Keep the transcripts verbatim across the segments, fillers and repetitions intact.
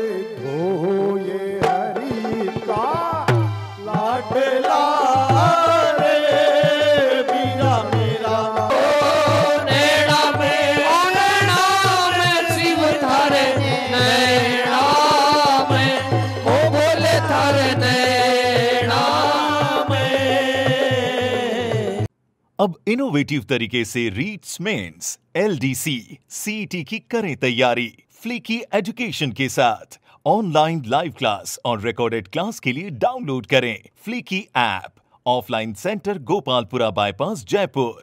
धो ये हरि का लाडला रे मीरा मेरा। नैना में नैना में शिव थारे नैना में, वो बोले थारे नैना में। अब इनोवेटिव तरीके से रीट्स मेंस, एलडीसी, सीईटी की करें तैयारी फ्लीकी एजुकेशन के साथ। ऑनलाइन लाइव क्लास और रिकॉर्डेड क्लास के लिए डाउनलोड करें फ्लीकी app. Offline centre Gopalpura bypass Jaipur.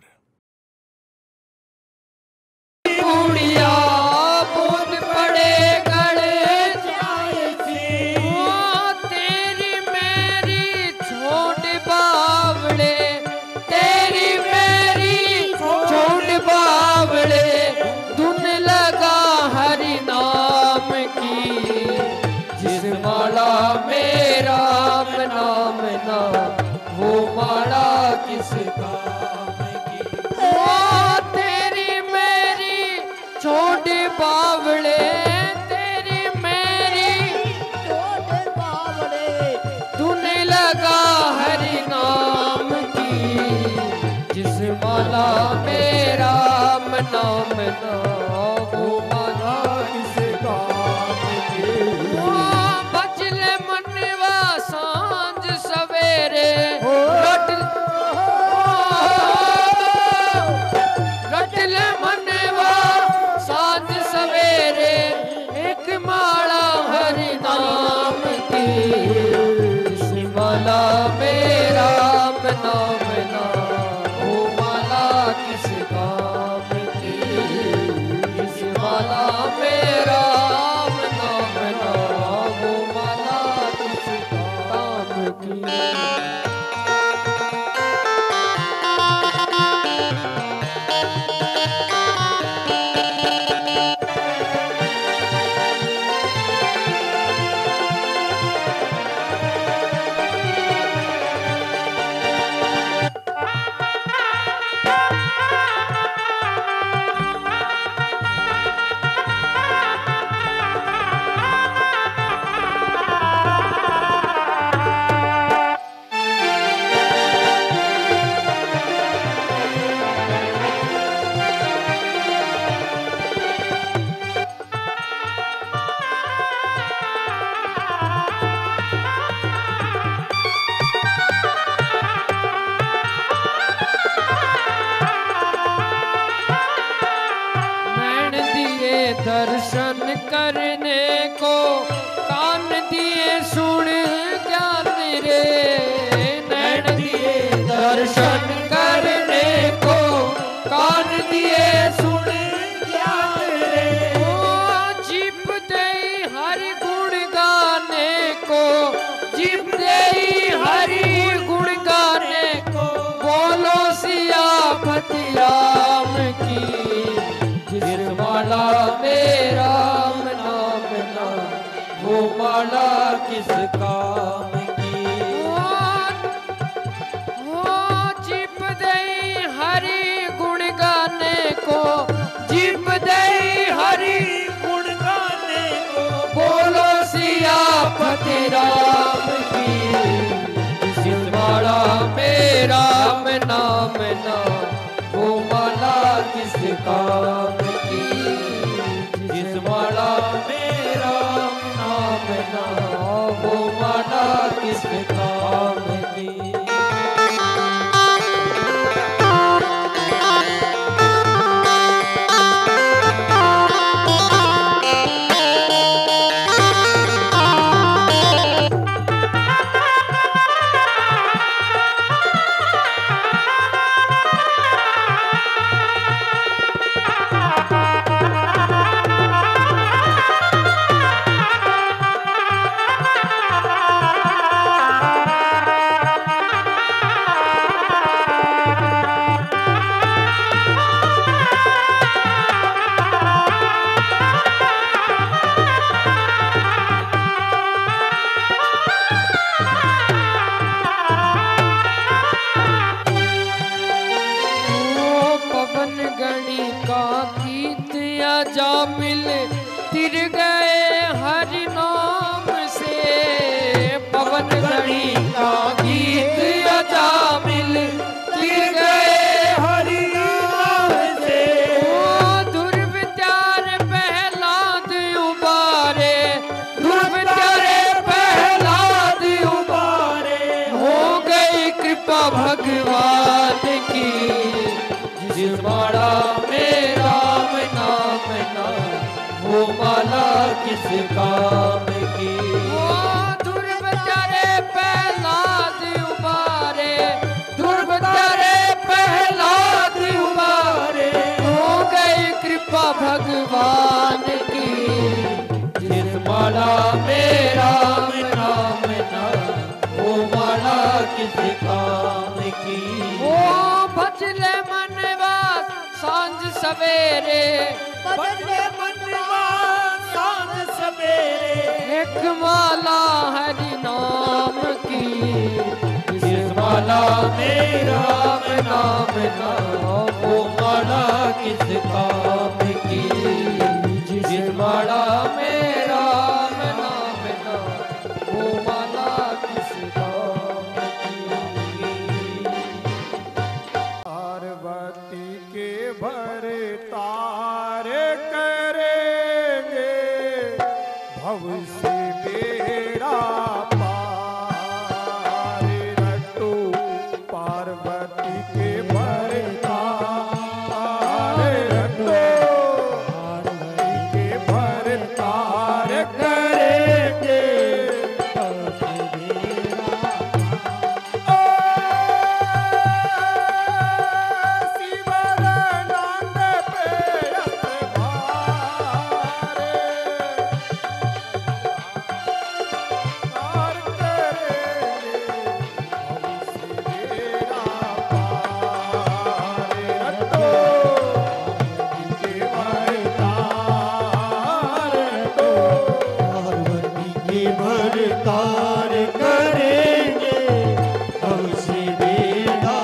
कुड़िया बूंद पड़े गड़े जाए सी, वो तेरी मेरी छोटी बावड़े, तेरी मेरी छोटी बावड़े, धुन लगा हरि नाम की, जिस माला में राम नाम ना, वो माला किस काम की। ओ तेरी मेरी छोटी बावड़े, तेरी मेरी छोटे बावड़े, धुन लगा हरि नाम की, जिस माला में राम नाम ना, वो माला किस काम की। ओ बचले मनवा सांझ सवेरे, रट रटले मनवा सांझ सवेरे, एक माला हरि नाम की, जिस माला में राम नाम ना, वो माला किस काम की, जिस माला में राम नाम ना, वो माला किस काम की। दर्शन करने को, कान दिए सुन ज्ञान रे, नैन दिए दर्शन करने को, कान दिए सुन ज्ञान रे, ओ जीप दे हरि गुण गाने को, जीप दे हरि गुण गाने को, बोलो सियापति राम की, जिस माला में राम नाम ना, वो माला किस काम की। ओ जीप दे हरि गुण गाने को, जीप दे हरि गुण गाने को, बोलो सियापति राम की, जिस माला में राम नाम ना, वो माला किस काम की, जिस माला में राम नाम ना, वो माला किस काम की। काम की। ओ ध्रुव तेरे प्रहलाद उबारे, ध्रुव तेरे प्रहलाद उबारे, हो गई कृपा भगवान की। जिस माला में राम नाम ना, वो माला किस काम की। ओ भजले मनवास सांझ सवेरे, भजले मनवास सांझ सवेरे, एक माला हरि नाम की। जिस माला में राम नाम ना, वो माला किस काम की। जिस माला में राम नाम ना, वो माला किस काम की। पार्वती के भरतार करेंगे, भव से बेड़ा पार। रट्टू पार्वती के भरतार, रट्टू पार्वती के भरतार करेंगे, भव से बेड़ा भरतार करेंगे, भव से बेड़ा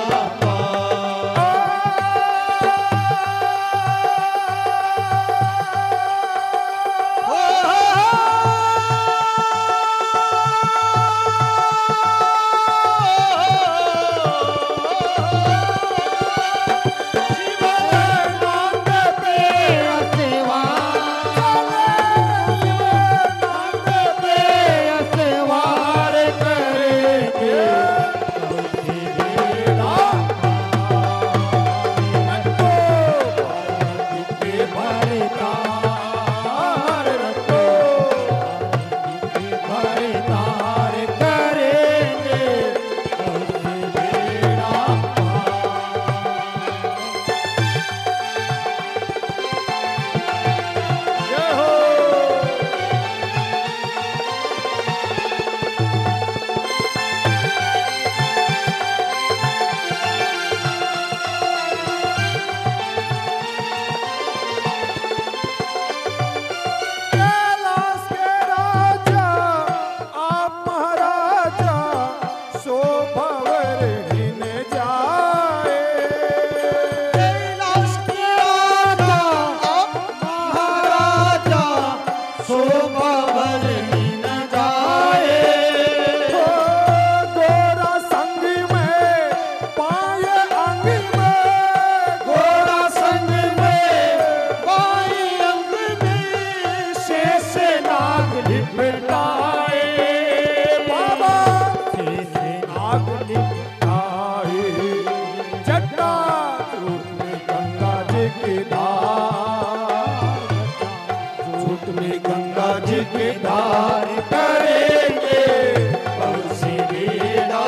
के धार करेंगे, भव से बेड़ा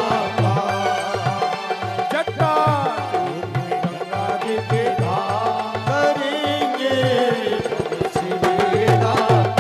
पार। जटा गंगा जी के धार करेंगे, भव से बेड़ा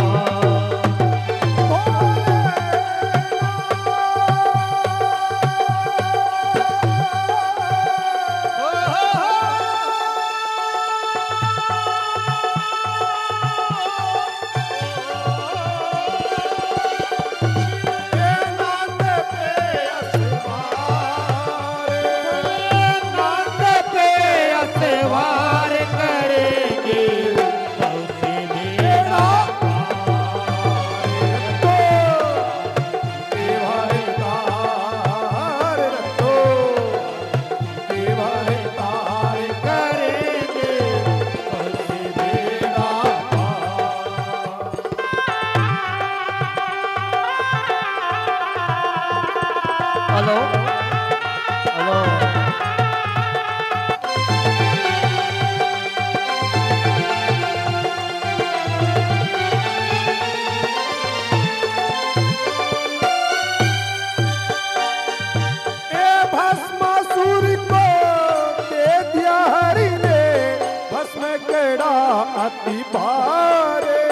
हेलो हेलो भारे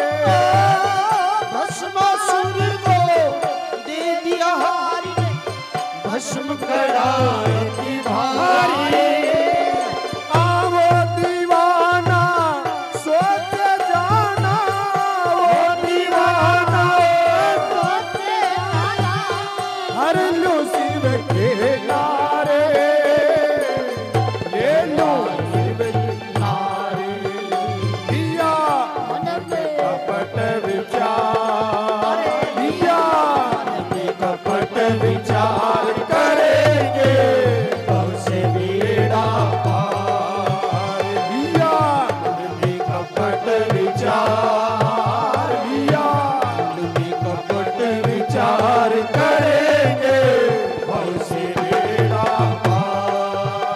भस्मासुर को दे दिया हारी ने भस्म कड़ाए की भारी आवो दीवाना सोच जाना वो दीवाना सोचे आया हर लो शिव के नारे ले लो शिव के नारे दिया मन में कपट विचार दिया कपट विचार करेंगे हमसे बेड़ा पार दिया कपट विचार दिया कपट विचार करेंगे हमसे बेड़ा पार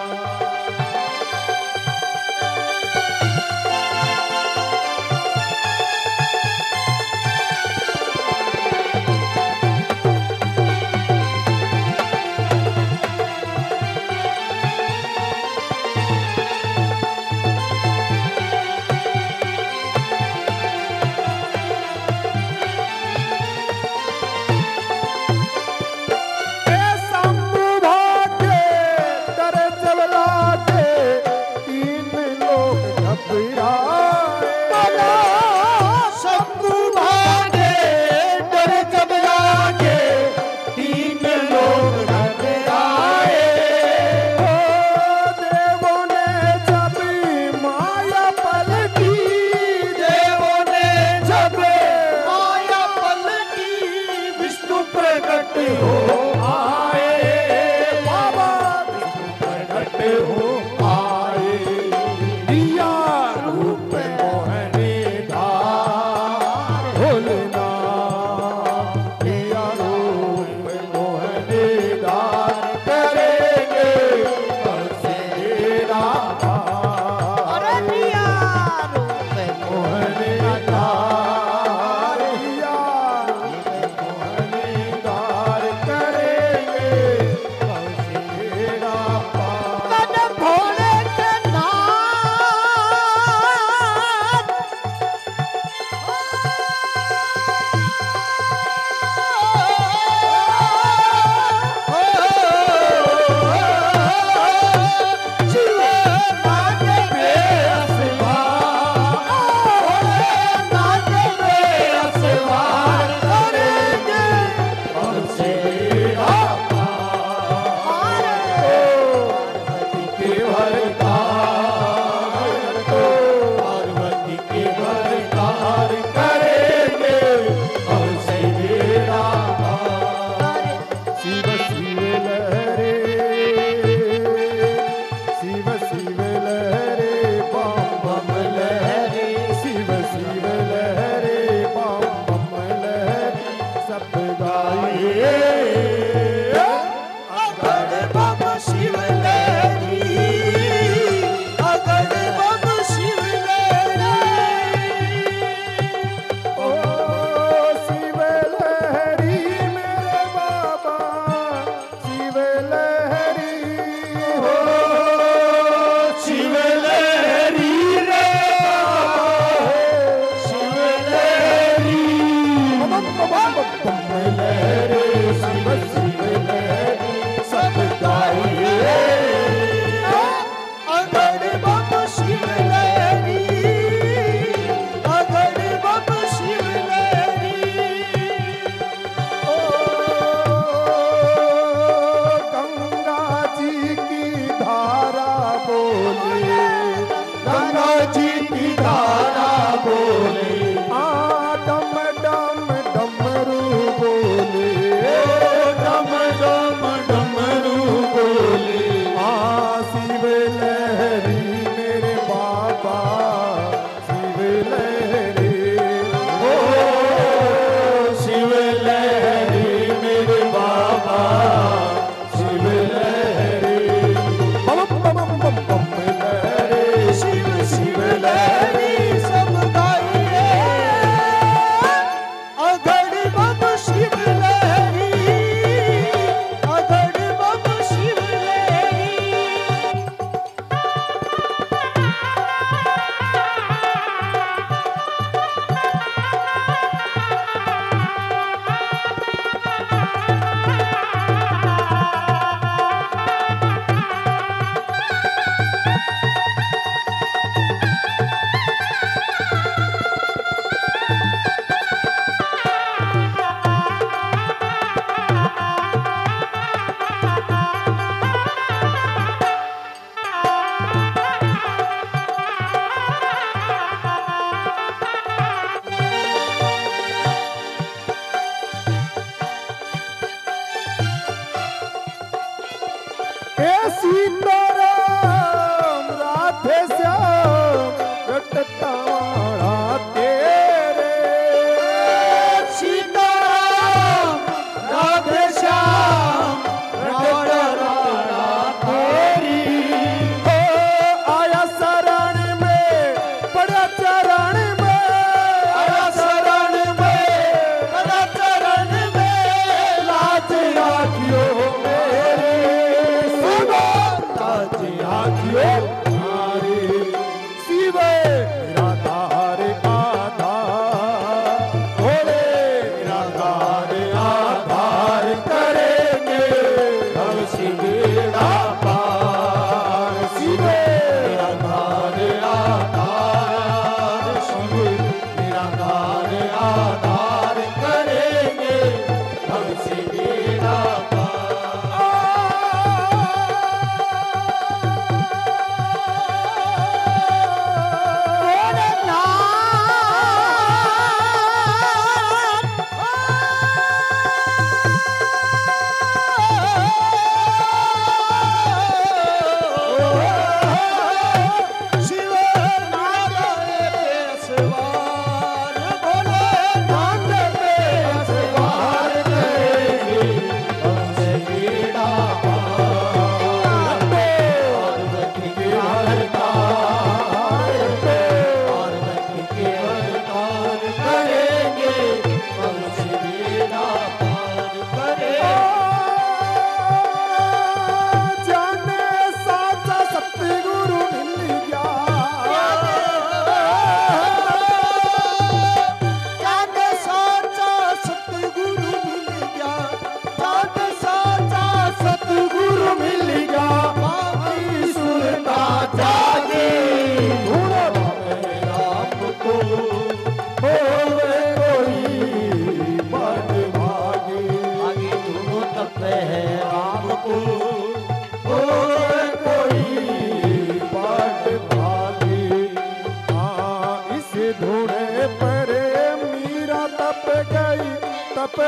बोले आ डम डम डमरू बोले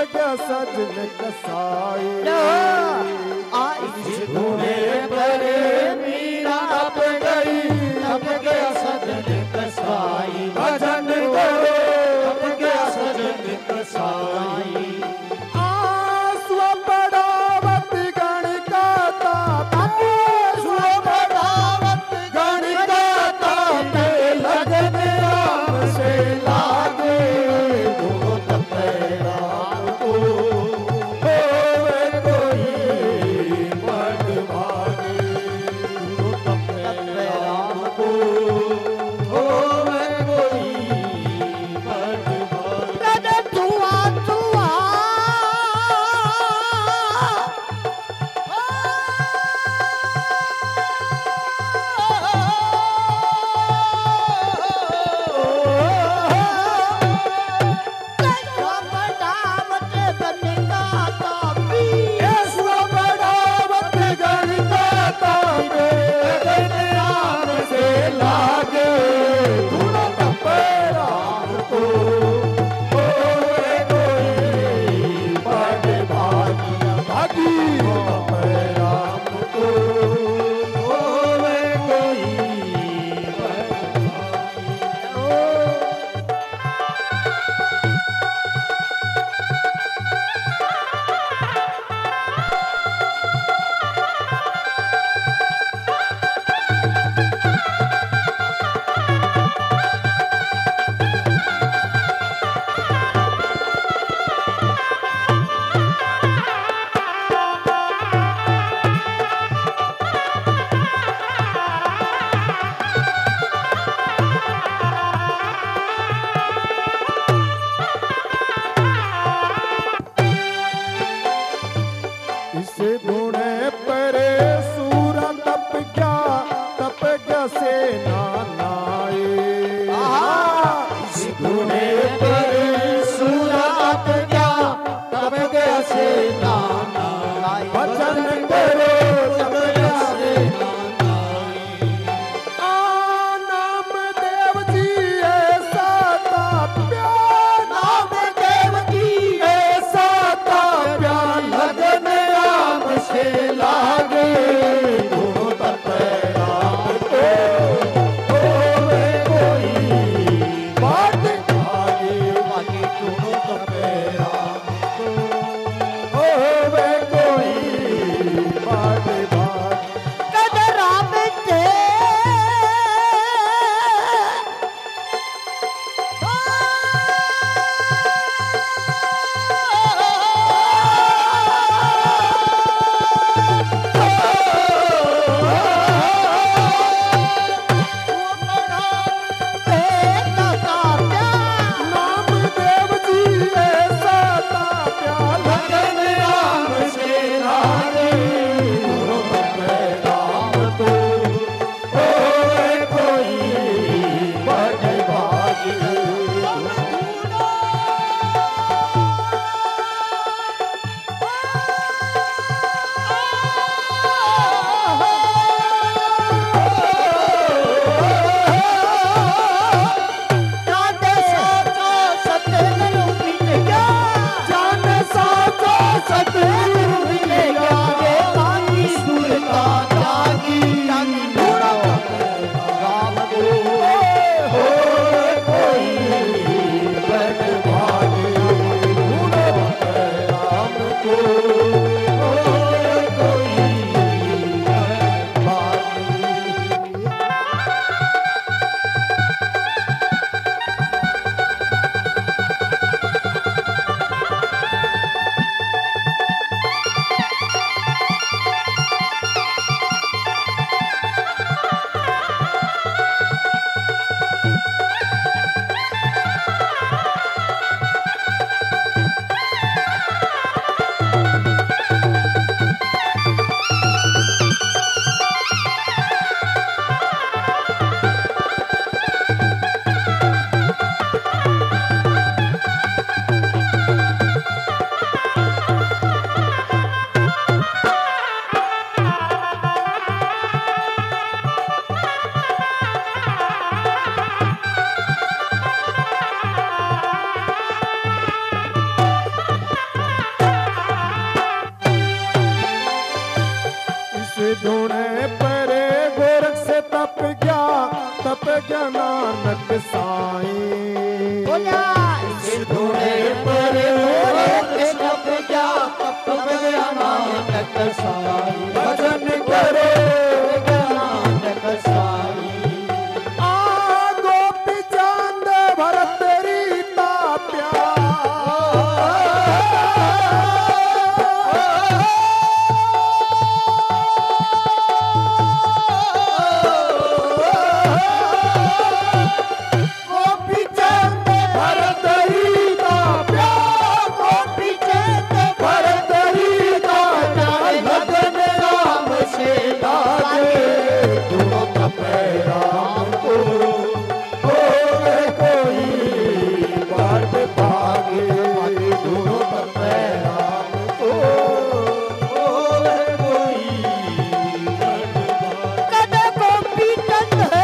गया सजन कसाई इस धुने पर मीरा तप गई तप गया सजन कसाई भजन करो तप गया सजन कसाई स्वपड़ावत गण गाता स्वपड़ावत गण गाता लगन राम से लागे वो तप राम को होवे कोई बड़ भागी वो तप राम को होवे कोई बड़ भागी धुआं धुआं स्वपड़ावत गण गाता लगन राम से लागे धुन तप राम को होवे कोई बड़ भागी भागी तप राम को होवे कोई बड़ इस धुने पर सूरा तप गया तप गया से नानाए इस धुने पर सूरा तप गया तप गया से नाना भजन करो तप गया से नाना आ नाम देव जी ऐसा ताप्या नाम देव की ऐसा ताप्या लगन राम से लागे वो तप राम को होवे कोई बड़ भागी बाकी दोनों तप राम को होवे कोई बड़ भागी कदरा बिते नाम देव जी ऐसा ताप्या लगन राम से लागे दोनों तप राम को होवे कोई बड़ भागी जान साचो सतगुरु मिलेगा रे बाकी सुरता त्यागी थोड़ा राम को होवे कोई बड़ भागी राम को होवे कोई भागी आ धूणे परे गोरख से तप गया तप गया नानक साईं। इस धूणे परे गोरख से तप गया तप गया नानक साईं। भजन करे नानक साईं। आ गोपी चांद भरत रीता प्यार। गोपी चांद भरत रीता प्यार। गोपी चांद भरत रीता प्यार। लगन राम से लागे दोनों तपे राम को। होवे कोई बाट भागे दोनों तपे राम को। होवे कोई बाट भागे। कद गोपी चंद है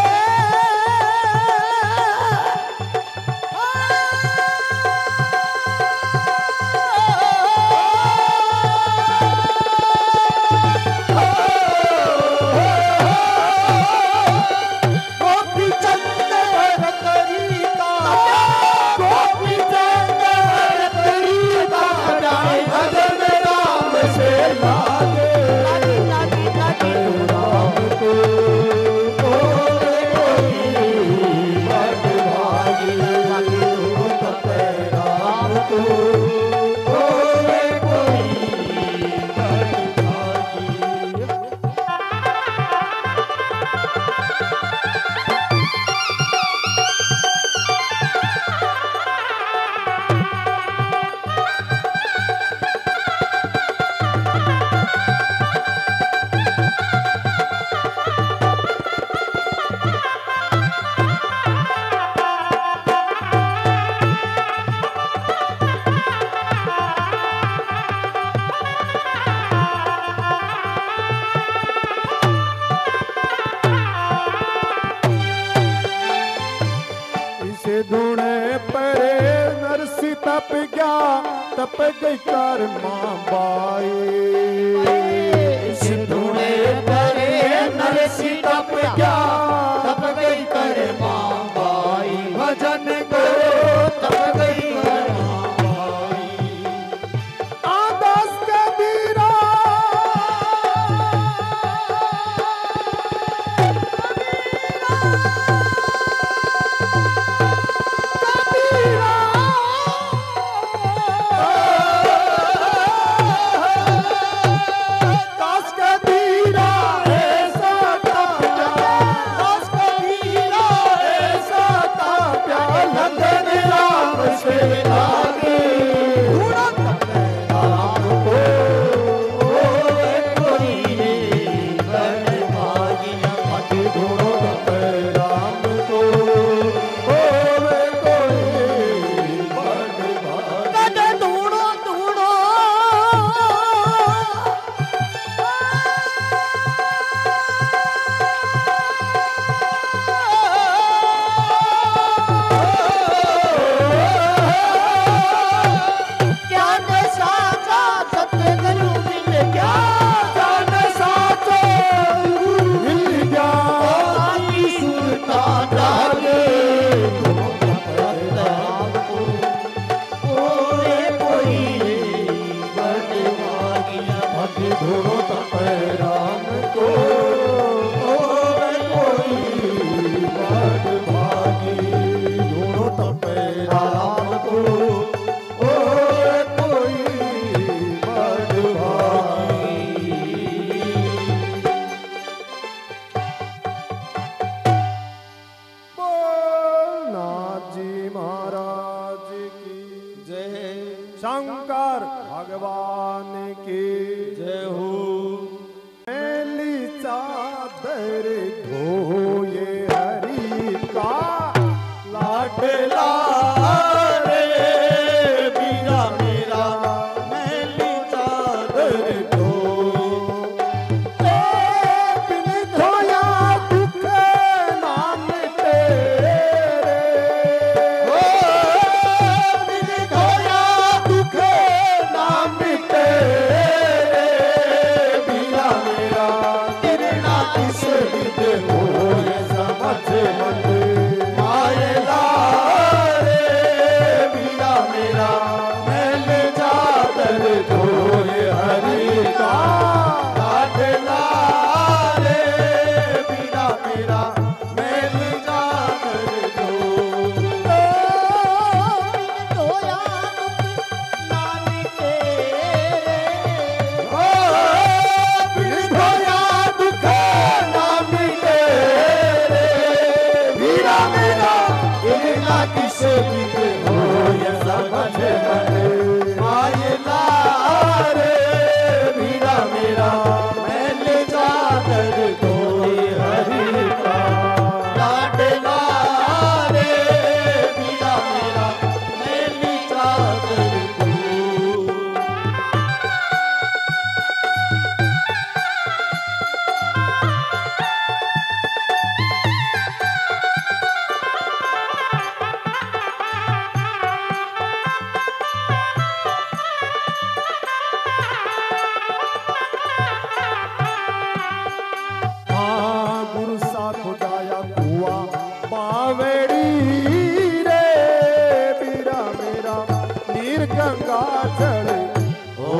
गोपी चंद भरत रीता। गोपी चंद भरत रीता प्यार। भजन राम से लागे लागी लागी राम को। होवे कोई बाट भागे दोनों तपे राम को। होवे कोई बाट भागे। इसे धूणे परे नरसी तप गया तप गई कर मां बाई। इस धूणे परे नरसी तप गया तप गई कर मां बाई। भजन करो तप गई कर मां बाई। आदास कबीरा। दास कबीरा ऐसा ताप्या। दास कबीरा ऐसा ताप्या। लगन राम से लागे धूणा तपे राम को। होवे कोई बाट भागी। अति धूणो तपे राम को। होवे कोई बाट भागी। कद धूणो धूणो ज्ञान साचा सतगुरु मिल गया। जान साचो गुरु मिल गया। आदि सुरता डाले दोनों तपे राम को। होवे कोई बाट भागी। अति धूणो तपे राम को। होवे कोई बाट भागी धूणो तपे राम को। होवे कोई बाट भागी। बोल नाथ जी महाराज की जय। शंकर भगवान की जय हो। मैली चादर धोए हरि का लाडला रे बीरा मेरा। मैली चादर धो ए बिन धोया दुख नाम तेरे। ओ बिन धोया दुख नाम तेरे बीरा मेरा। धोए हरि का लाडला रे वीरा मेरा मैल जाकर धो धोया नामी तेरे ओ बिन धोया दुख ना मिटे रे वीरा मेरा इनका किसे बीते हो ये समझ बने मायला रे वीरा मेरा मैंने जाकर धोए हरि का लाडला रे वीरा मेरा मैंने जाकर धो हाँ गुरु सा खुदाया कुआ बावड़ी रे बीरा मेरा नीर गंगा चढ़े ओ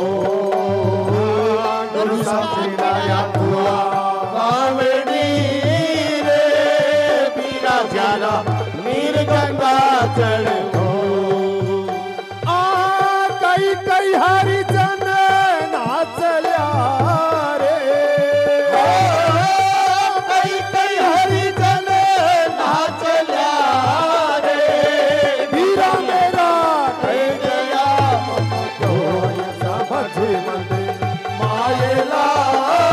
गुरु सा खुदाया कुआ बावड़ी रे बीरा ज्यादा नीर गंगा चढ़े ओ आ कई कई हरि जन नाचल्या रे कई कई हरि जन नाचल्या रे वीरा मेरा कई गया धोय समझ मंदे मायला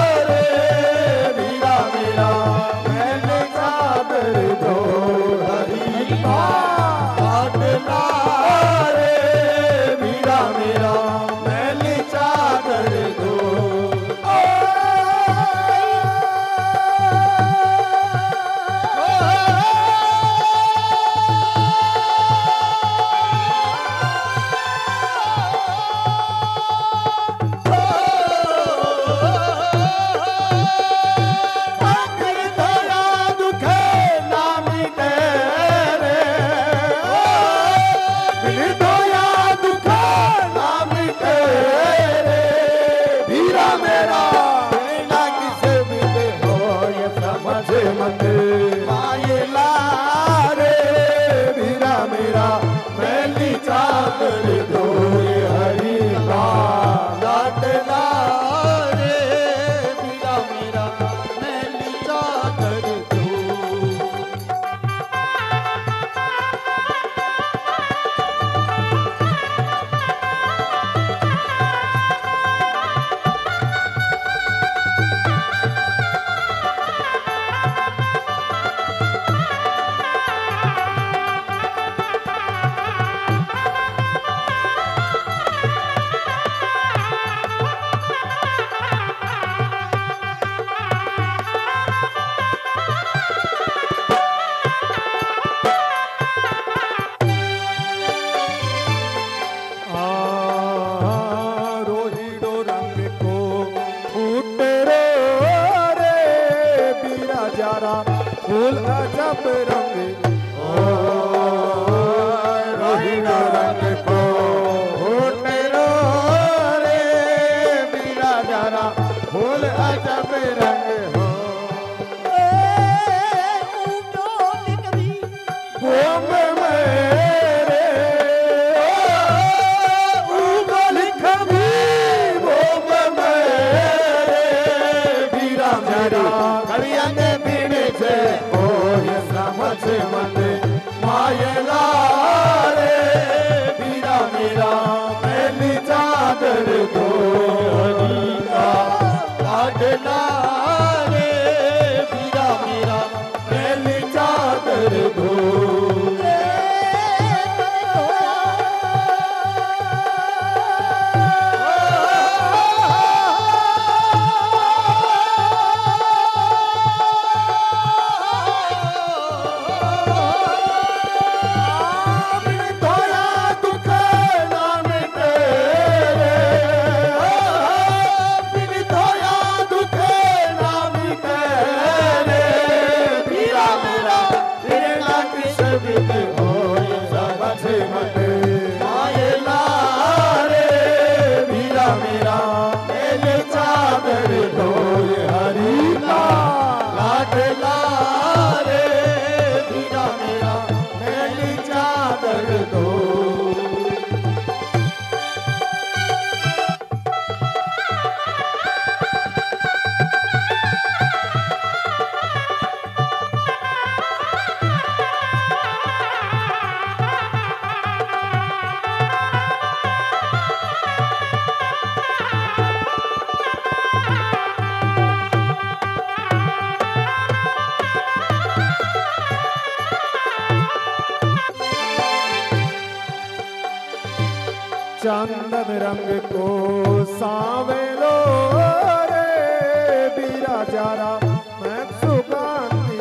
रंग को सावेलो रे बीरा जारा मैं सुगांधी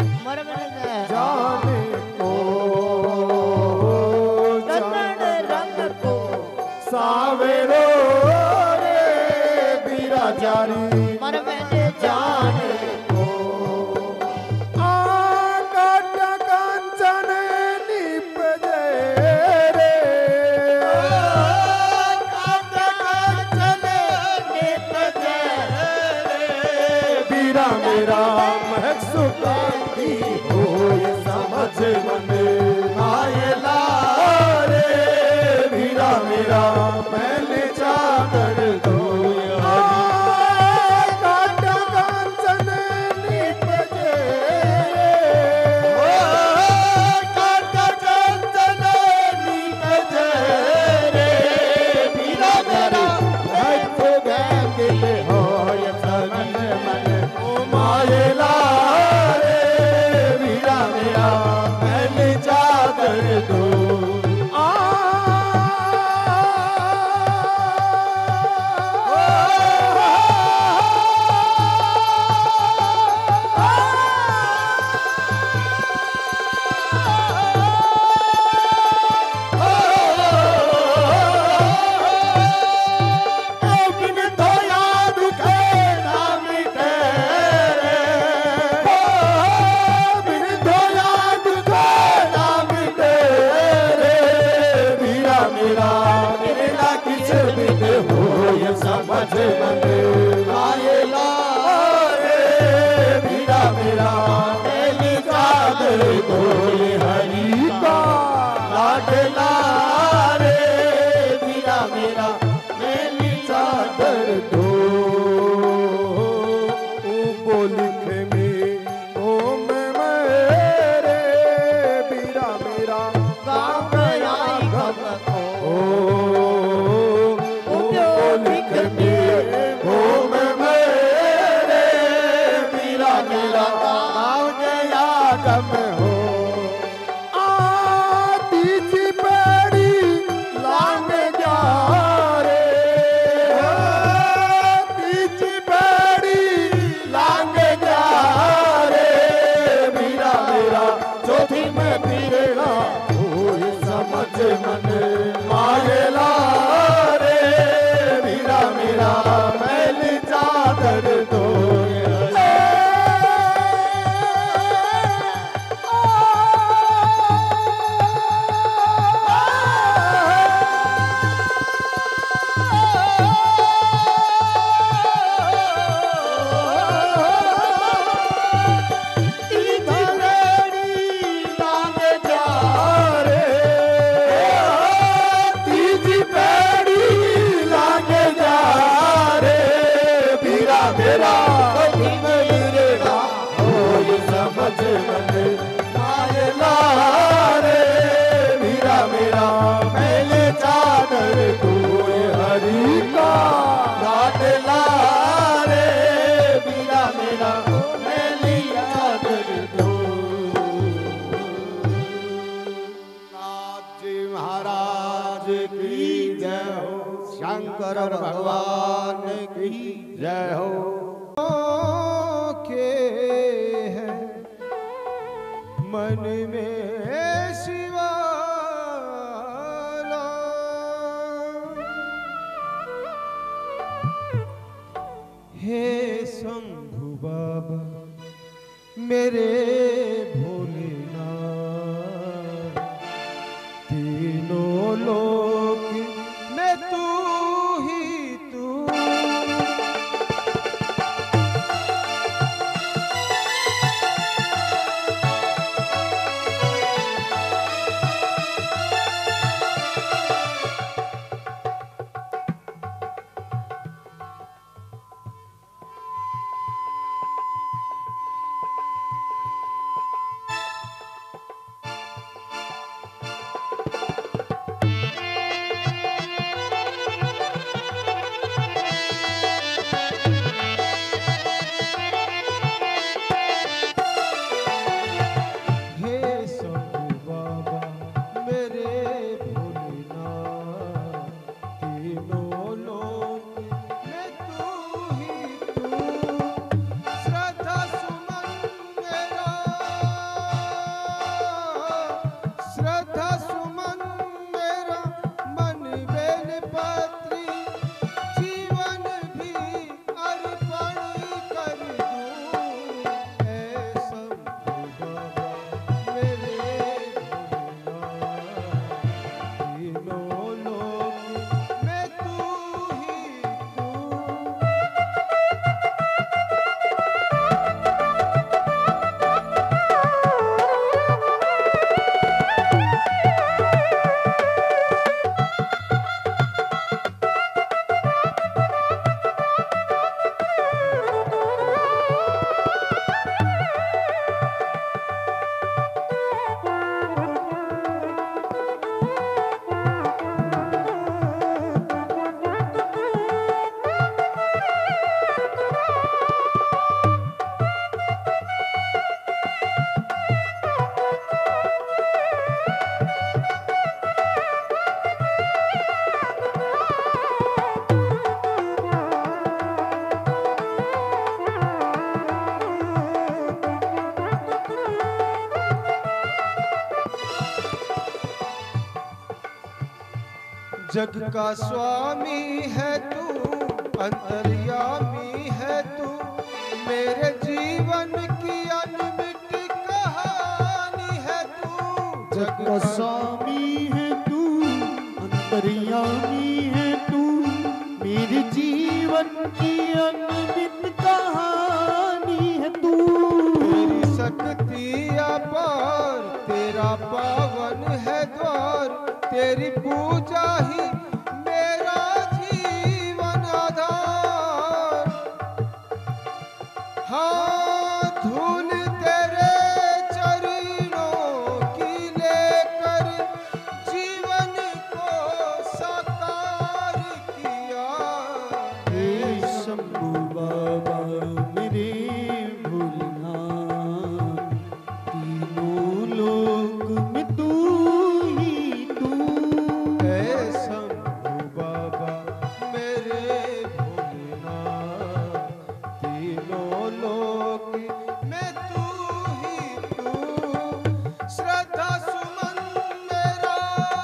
जाने को रंग को सावेलो रे बीरा जारी मर मैंने जाने को आकाट कांचन निपजे रे काट कांचन निपजे रे बीरा मेरा महक सुगांधी हो ये समझ मने आएला रे बीरा मेरा पहले चादर दो काट कांचन निपजे काट कांचन निपजे रे बीरा मेरा महक सुगांधी हो ये समझ मने माएला रे बीरा मेरा पहले चादर दो आ बिन धोया दुखे ना मिटे रे बिन धोया दुखे ना मिटे रे बीरा मेरा मेरा किस बिन हो ये समझ मने आएला रे बीरा मेरा पहली चादर दो ये हरि का लाडला रे बीरा मेरा पहली चादर दो वो लिखे में ओ मैं मेरे बीरा मेरा गाँव गया गम को ओ वो लिखे में ओ मैं मेरे बीरा मेरा गाँव गया गम हो आती सी पेड़ी लांग जा रे आती सी पेड़ी लांग जा रे बीरा मेरा चौथी में पीरेला हो ये समझ मन मायला रे बीरा मेरा पहली चादर दो मेरा कभी मेरा हो ये समझ मने मायला रे बीरा मेरा पहले चादर तू ये हरि का लाडला रे बीरा मेरा पहली चादर दो नाथ जी महाराज की जय हो शंकर भगवान की जय हो के है मन में शिवाला हे शंभु बाबा मेरे भोलेनाथ तीनों लोक में तू ही तू जग का स्वामी है तू, अंतर्यामी है तू, मेरे जीवन की अनमिट कहानी है तू। जग का स्वामी है तू, अंतर्यामी है तू, मेरे जीवन की अनमित कहानी है तू। तेरी शक्ति अपार, तेरा पावन है द्वार, तेरी पूजा ही मेरा जीवन आधार। हाँ, धूल तेरे चरणों की लेकर जीवन को साकार किया। हे शंभू बाबा मेरे भोलेनाथ, तीनों लोक में तू ही तू। हे शंभू बाबा मेरे भोलेनाथ, तीनों लोक में तू ही तू। श्रद्धा सुमन मेरा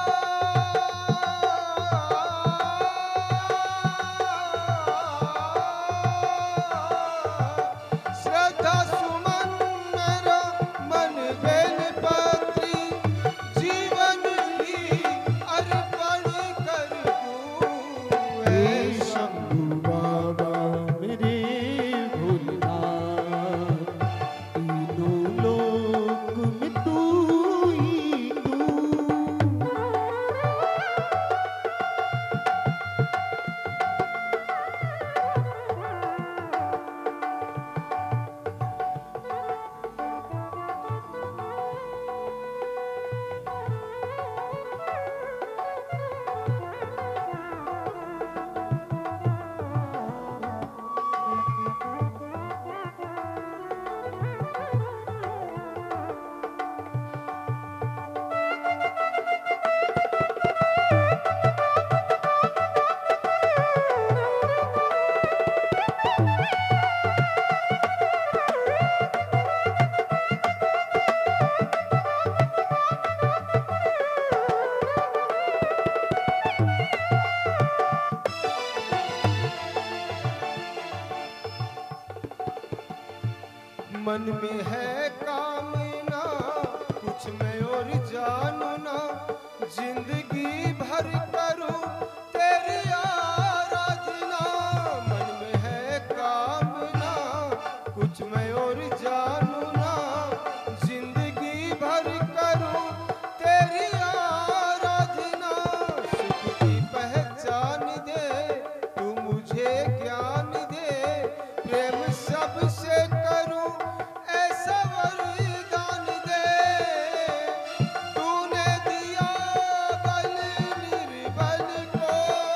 श्रद्धा सुमन मेरा मन बेल पत्री, जीवन ही अर्पण कर दूं। हे शंभू बाबा मेरे भोलेनाथ, तीनों लोक में तू ही तू। मन में है कामना, कुछ मैं और जानू ना, जिंदगी भर करूं तेरी आराधना। मन में है कामना, कुछ मैं और जानू ना, जिंदगी भर करूं तेरी आराधना। सुख की पहचान दे तू मुझे ज्ञान दे, प्रेम सबसे करूं ऐसा वरदान दे। तूने दिया बल निर्बल को,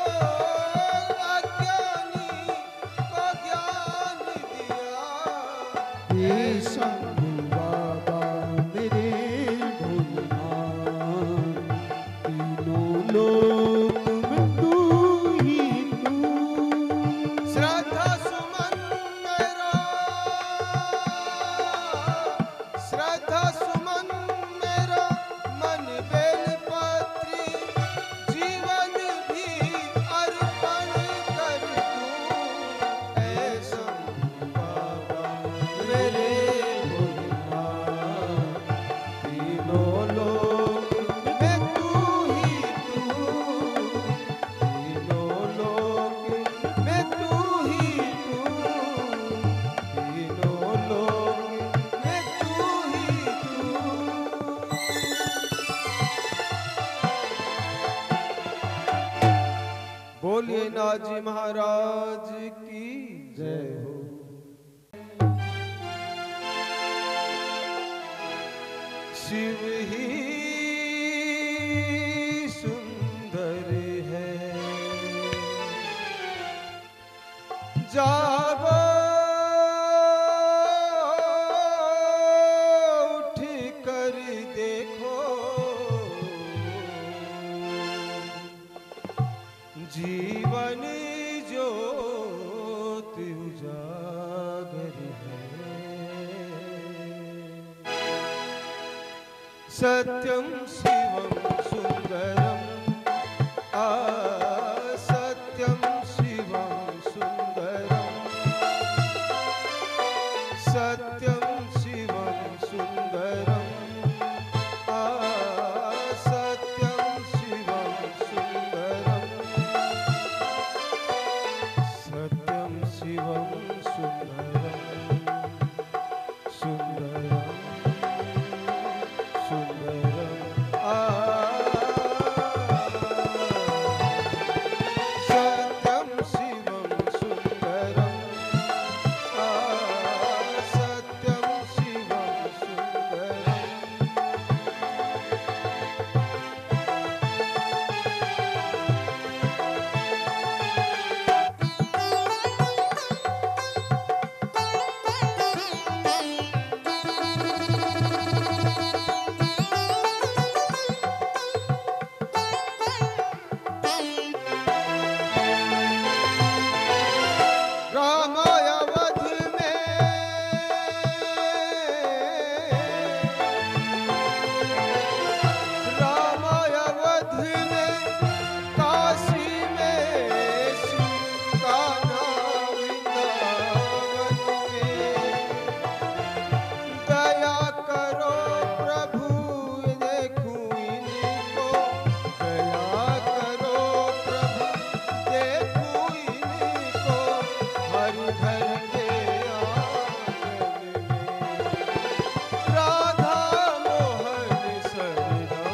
अज्ञानी को ज्ञान दिया। हे शंभू बाबा मेरे भोलेनाथ, तीनों लोक में तू ही तू। श्रद्धा सुमन मेरा श्रद्धा सुमन मेरा मन बेल पत्री, जीवन भी अर्पण कर दूं। हे शंभू बाबा मेरे भोलेनाथ, तीनों लोक में तू ही तू। तीनों लोक में तू ही तू। तीनों लोक में तू ही तू। बोलिए नाजी महाराज की जय हो। शिव ही सुंदर है, जागो उठ कर देखो, जीवन ज्योत उजागर है। सत्यम शिवम सुंदरम आ शिवम सुंदरम सुंदरम सुंदरम आ सत्यम शिवम सुंदरम आ सत्यम शिवम सुंदरम रामायवध में रामायवध में काशी में कान्हा वृंदावन में दया करो प्रभु देखूं इनको दया करो प्रभु देखूं इनको हर घर के आंगन में राधा मोहन शरणम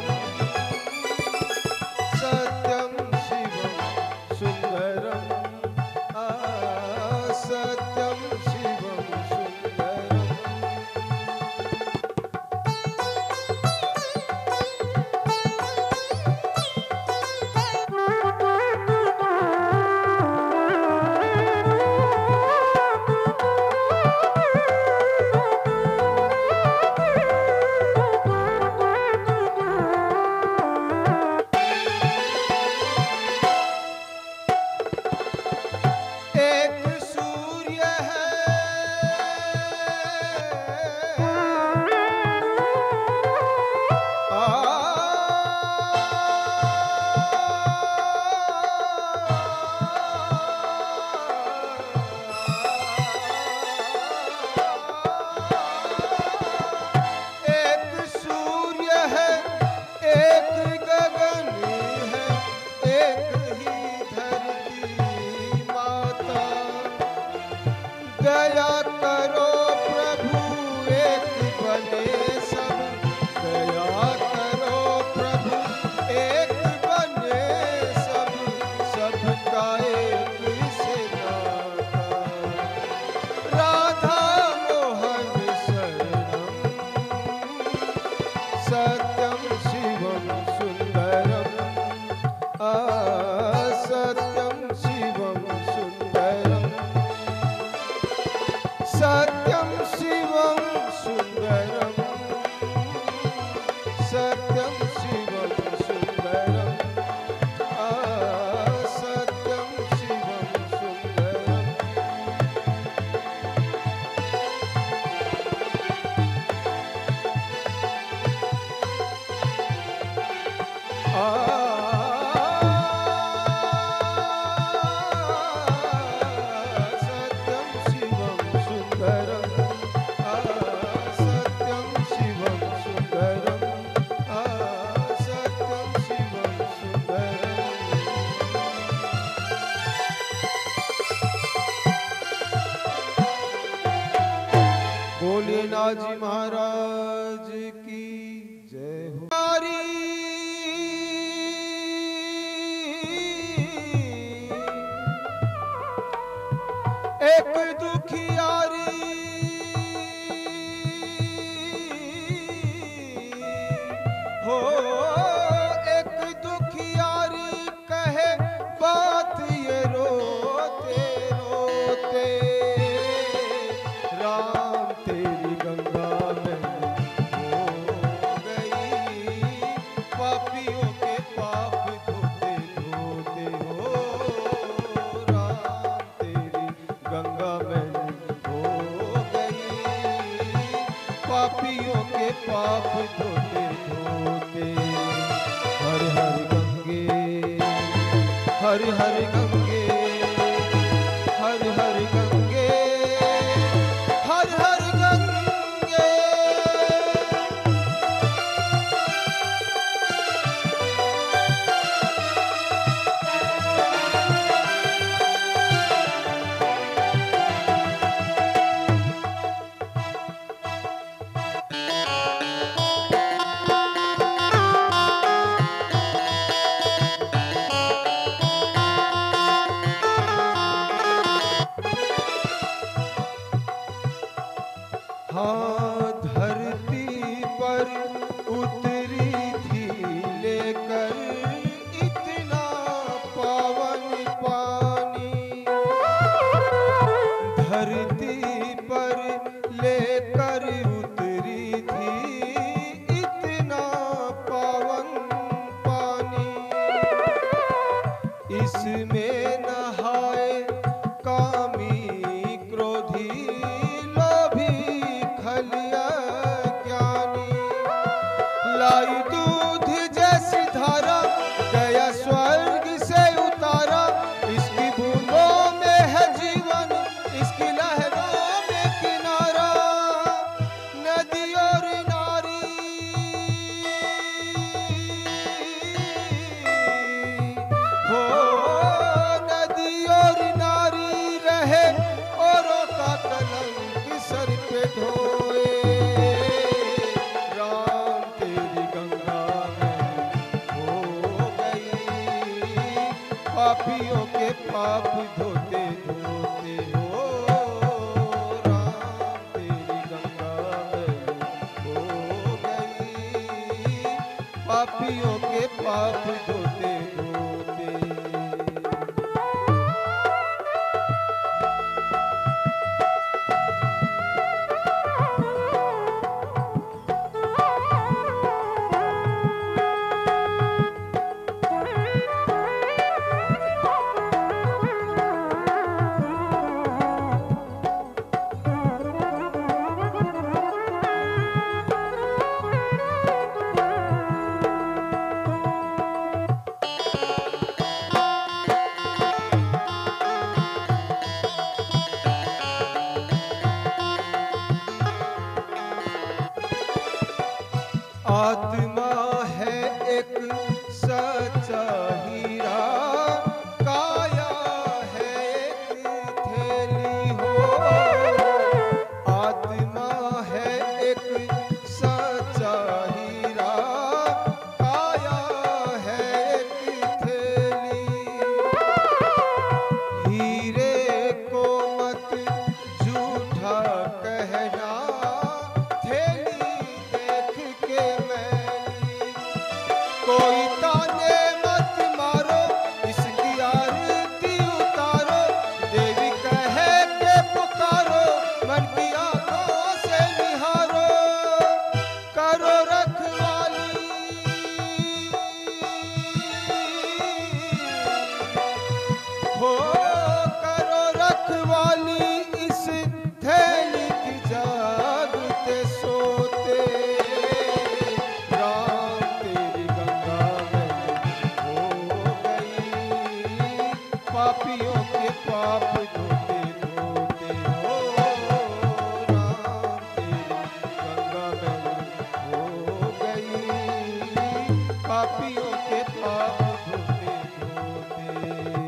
सत्यम शिवम सुंदरम आ सत्यम शिवम सुंदरम एक सूर्य है आ एक सूर्य है एक गगन है एक ही धरती माता दया करो प्रभु एक बने सब दया करो प्रभु एक बने सब सबका एक से नाता राधा मोहन शरणम सत्यम शिवम सुंदरम आ सत्यम शिवम सुंदरम सत्यम शिवम सुंदरम सत्यम शिवम सुंदरम आ सत्यम शिवम सुंदरम सत्यम शिवम सुंदरम सत्यम शिवम सुंदरम सत्यम शिवम सुंदरम बोलिए नाजी महाराज की जय हो एक दुखियारी हो एक दुखियारी कहे बात ये रोते रोते राम तेरी गंगा में हो गई पापियों के पाप धोते धोते हो राम तेरी गंगा में हो गई पापियों के पाप धोते धोते हर हर गंगे हर हर गंगे हर हर गंगे हर हर गंगे हाँ धरती पर उतरी थी लेकर इतना पावन पानी, धरती पर लेकर उतरी थी इतना पावन पानी। इसमें नहाए कामी क्रोधी लोभी खलिया ज्ञानी, लाई दूध जैसी धारा गया स्वर्ग से उतारा, इसकी बूंदों में है जीवन, इसकी लहरों में किनारा। नदी और नारी हो, नदी और नारी रहे औरों का कलंक सर पे ढोए। राम तेरी गंगा में हो गई, पापियों के पाप धोते धोते हो। राम तेरी गंगा में हो गई, पापियों के पाप धोते धोते। आत्मा है एक सच्चा हीरा, काया है एक थैली हो। आत्मा है एक सच्चा हीरा, काया है एक थैली। हीरे को मत झूठा कहना, थैली देख के मैली। कोई ताने मत मारो, इसकी आरती उतारो, देवी कहे के पुकारो, मन की आंखों से निहारो। करो रखवाली हो, करो रखवाली इस थैली की जागते सोते। राम तेरी गंगा में हो गई, पापियों के पाप धोते धोते हो। राम तेरी गंगा में हो गई, पापियों के पाप धोते धोते।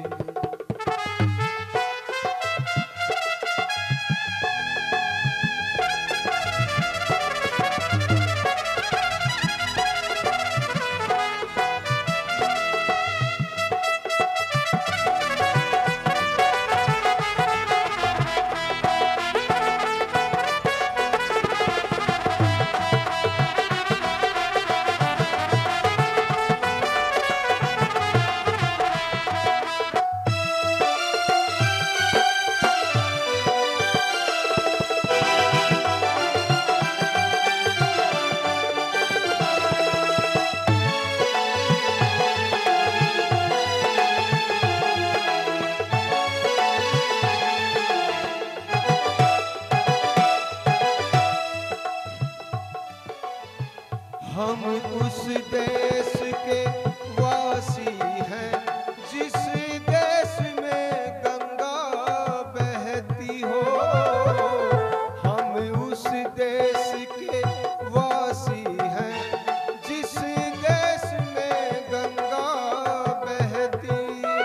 हम उस देश के वासी हैं जिस देश में गंगा बहती हो। हम उस देश के वासी हैं जिस देश में गंगा बहती।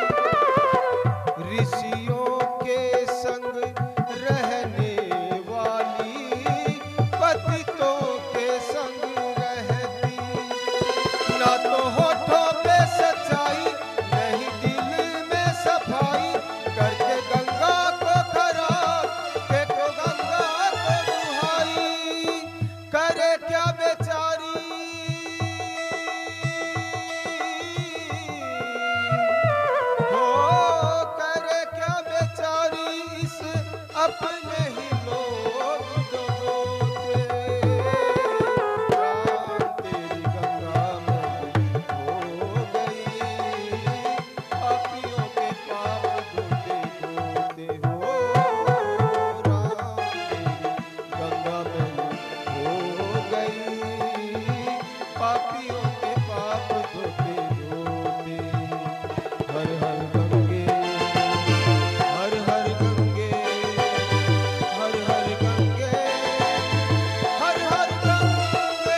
ऋषियों के संग रहने वाली, पतितों के संग रहती। ना तो होठों अपने ही लोग डुबोते। राम तेरी गंगा में हो गई, पापियों के पाप धोते धोते हो। राम तेरी गंगा में हो गई, पापियों के पाप धोते धोते। हर हर गंगे, हर हर गंगे, हर हर गंगे, हर हर गंगे।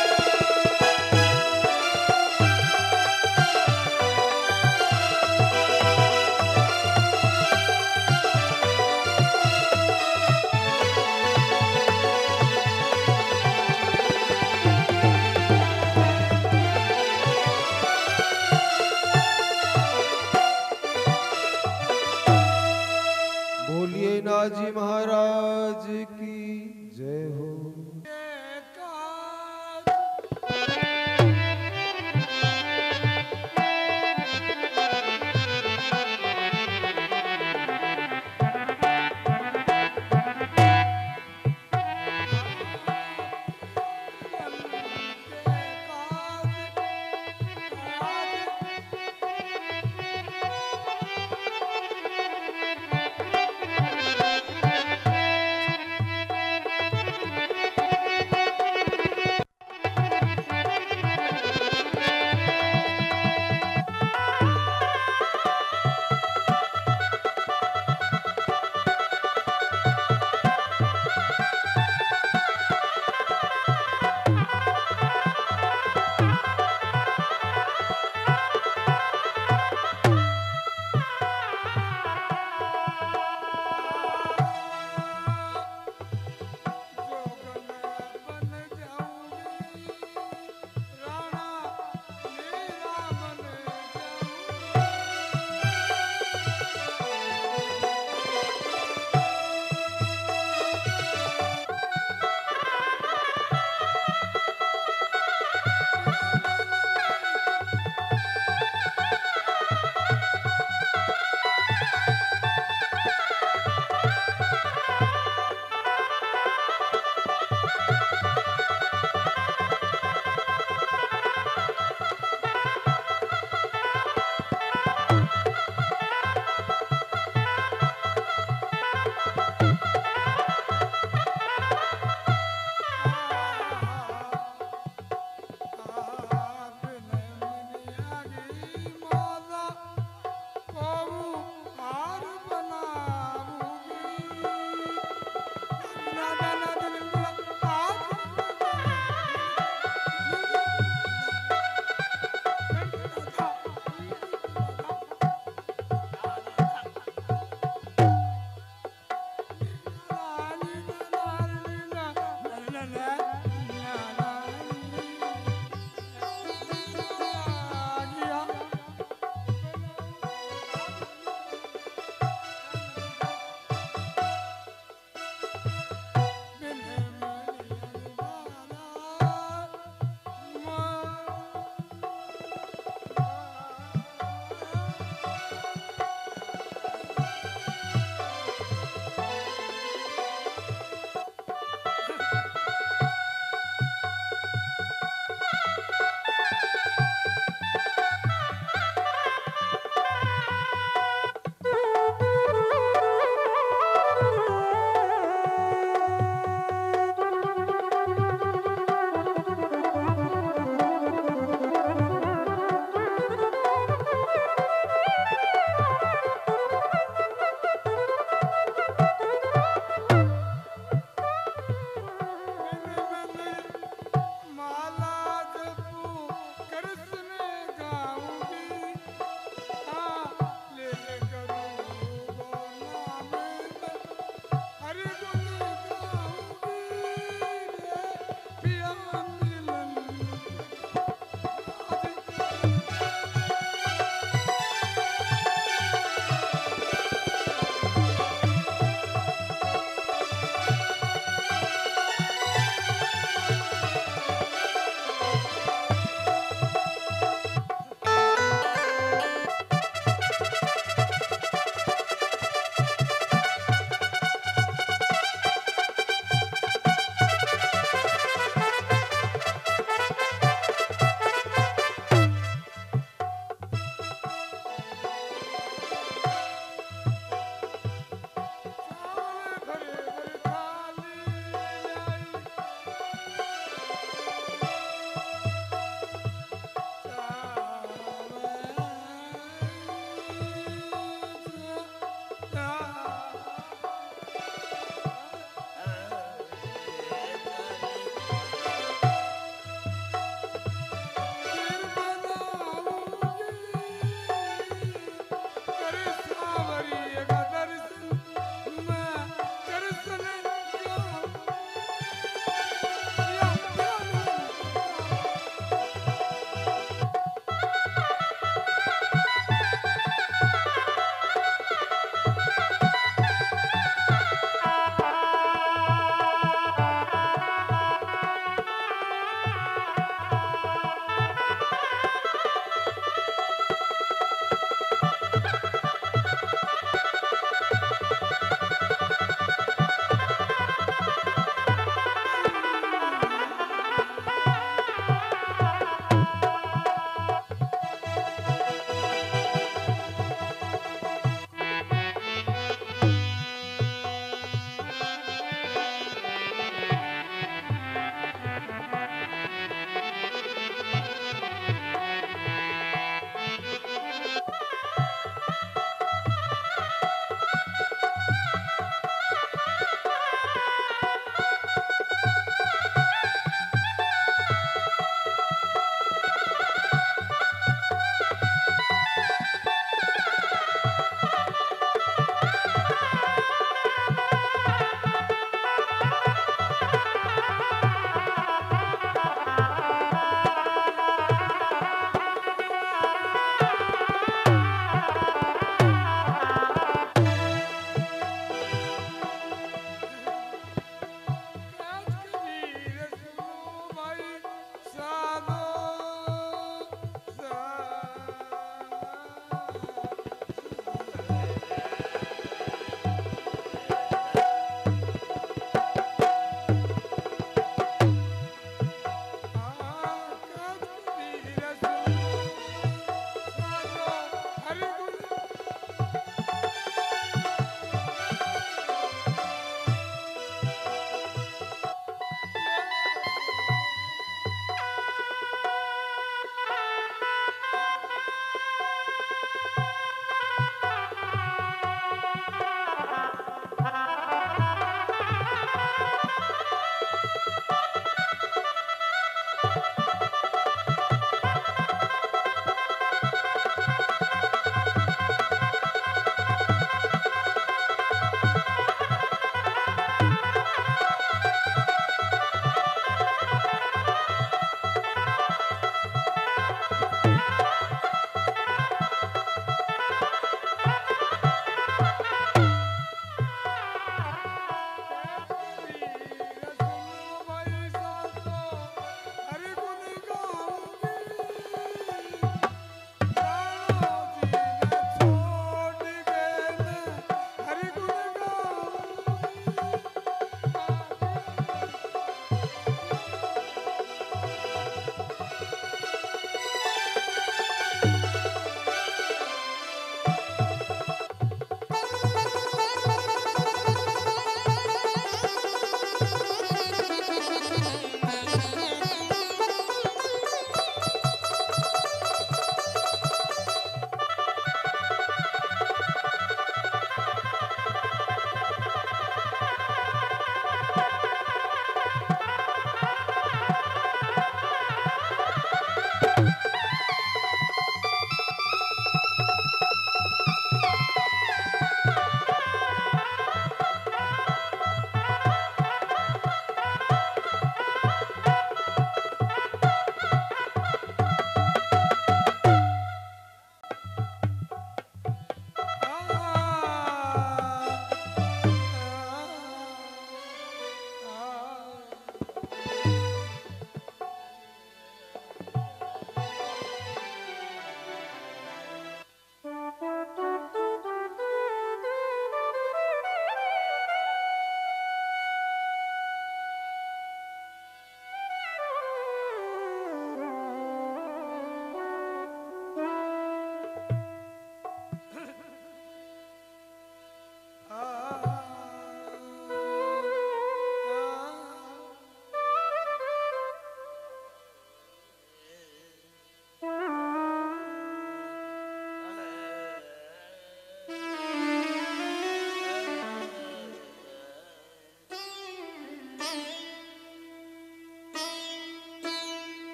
बोलिए नाजी महाराज की जय हो।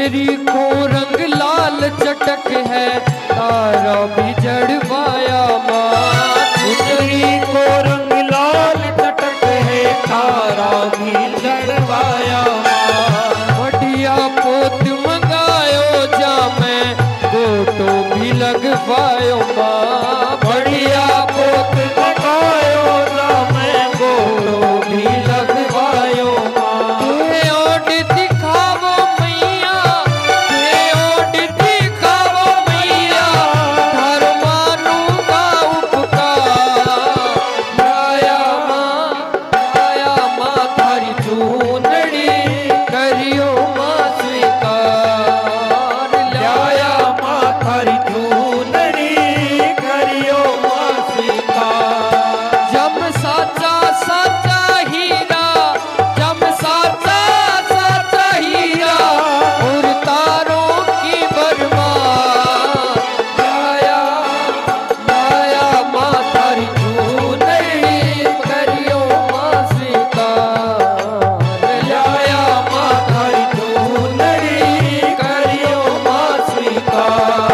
चुनरी को रंग लाल चटक है, तारा भी जड़वाया माँ। चुनरी को रंग लाल चटक है, तारा भी जड़वाया माँ। बढ़िया पोत मंगायो जा मैं, गोटो भी लगवायो माँ। बढ़िया पोत मंगायो जा मैं, गोटो भी लगवायो माँ। हे ओट दिखावो मैया, हे ओट दिखावो मैया, थार मानूंगा उपकार। लाया माँ, लाया माँ थारी चूनड़ी, करियो माँ स्वीकार। लाया माँ थारी चूनड़ी, करियो माँ स्वीकार। जम साचा साचा हीरा, जम साचा साचा हीरा, और तारों की भरमार। लाया लाया माँ थारी चूनड़ी, करियो माँ स्वीकार। लाया माँ थारी चूनड़ी, करियो माँ स्वीकार।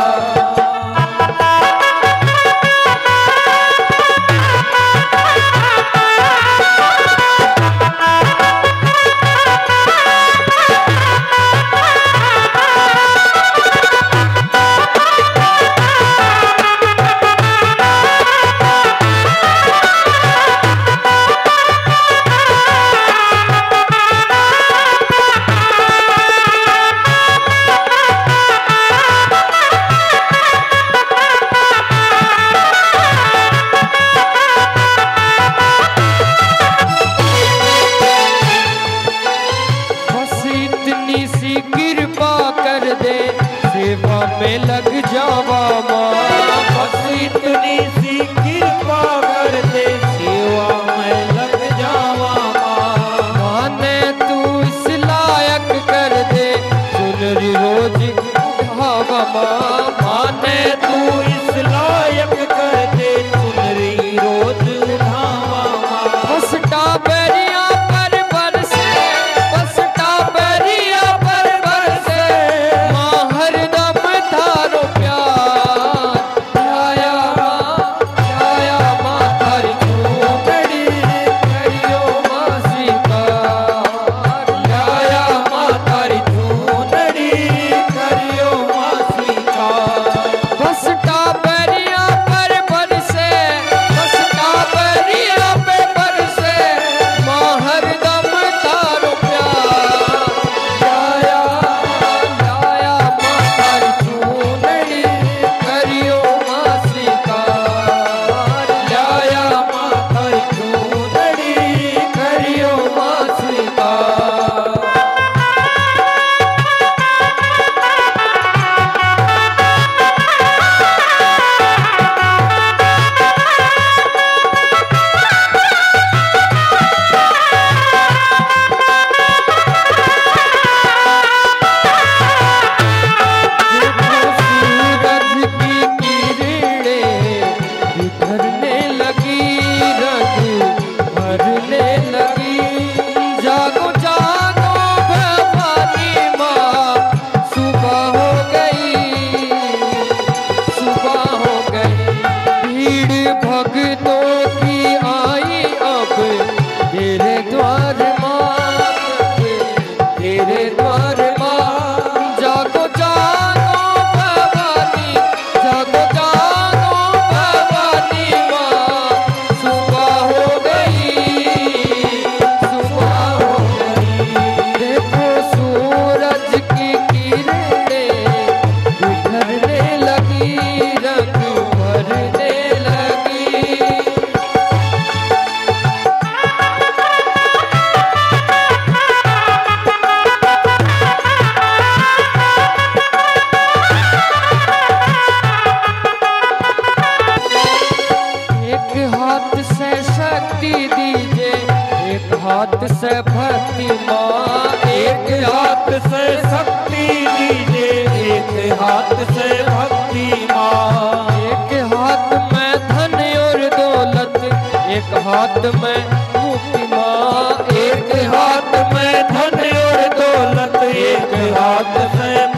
बस इतनी सी कृपा कर दे, सेवा में लग जावा माँ। बस इतनी सी कृपा कर दे, सेवा में लग जावा माँ। माने तू इस लायक कर दे, चुनरी रोज उठावा माँ। माने तू इस लायक कर दे, चुनरी रोज उठावा माँ। बस टाबरिया पर बरसे, बस टाबरिया पर बरसे, माँ हरदम थारो प्यार। लाया माँ, लाया माँ थारी चूनड़ी, करियो माँ स्वीकार। लाया माँ थारी चूनड़ी, करियो माँ स्वीकार। बस टाबरिया पर बरसे, बस टाबरिया पे बरसे, माँ हरदम तारो प्यार। लाया लाया माँ थारी चूनड़ी, करियो माँ स्वीकार। लाया माँ थारी चूनड़ी, करियो माँ स्वीकार। सूरज की किरणें बिखरने लगी, रंग भरने लगी। जागो जागो भवानी माँ, सुबह हो गई, सुबह हो गई। भीड़ भक्तों की आई अब तेरे द्वार माँ, तेरे द्वार माँ। जागो जागो भवानी, जागो जागो भवानी माँ, सुबह हो गई, सुबह हो गई। देखो सूरज की किरणें बिखरने लगी, रंग भरने लगी। एक हाथ से शक्ति दीजे, एक हाथ से भक्ति माँ। एक हाथ से शक्ति दीजे, एक हाथ से भक्ति माँ। एक हाथ में धन और दौलत, एक हाथ में मुक्ति माँ। एक हाथ में धन और दौलत, एक हाथ से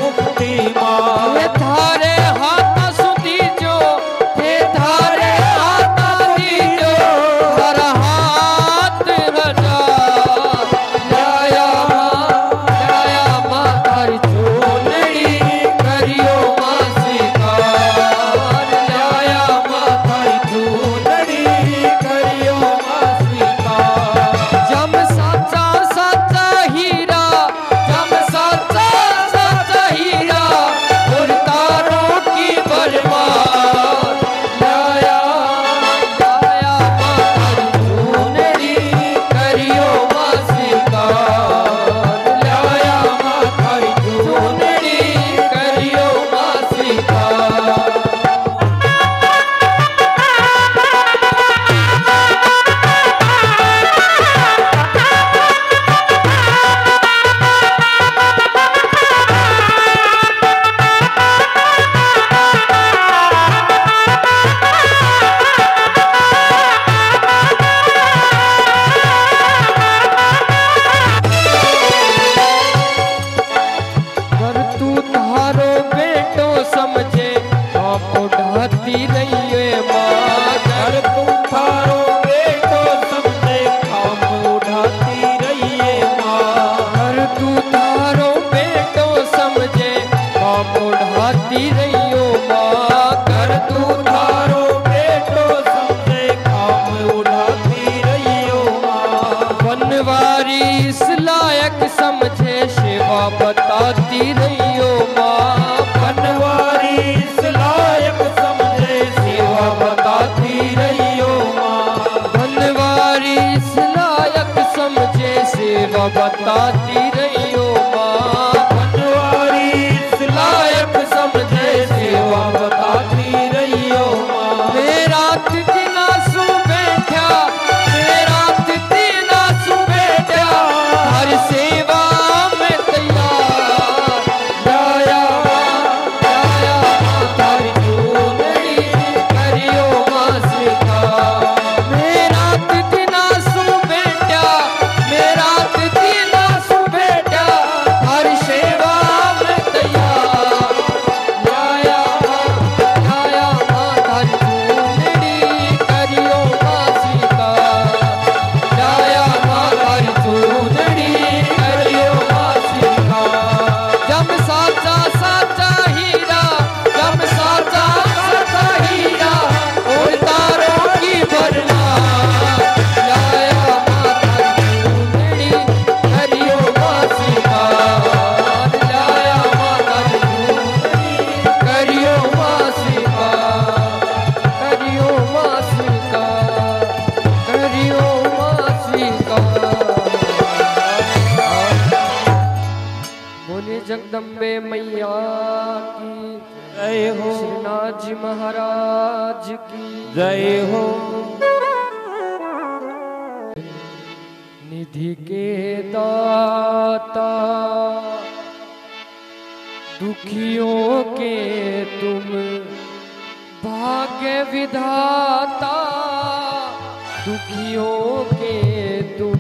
सेवा बताती रही हो माँ। बनवारी इस लायक समझे सेवा बताती रही हो माँ। मेरा दिन आंसू बैठा, मेरा दिन आंसू बैठा, हर सेवा में तैयार। जाया जाया तारी चूनड़ी करियो माँ स्वीकार। मेरा दिन आंसू बैठा, मेरा दिन आंसू बैठा, हर सेवा में तैयार। जाया जाया तारी चूनड़ी करियो माँ स्वीकार। जाया तारी चूनड़ी करियो माँ स्वीकार। जब साचा साचा हीरा, जब साचा साचा हीरा, और तारों की भरना। जाया तारी चूनड़ी करियो माँ स्वीकार। जाया तारी चूनड़ी करियो माँ स्वीकार। करियो माँ स्वीकार, करियो माँ स्वीकार। बोले जगदम्बे मैया की जय हो, श्रीनाथ जी महाराज की जय हो। निधि के दाता, दुखियों के तुम भाग्य विधाता। दुखियों के तुम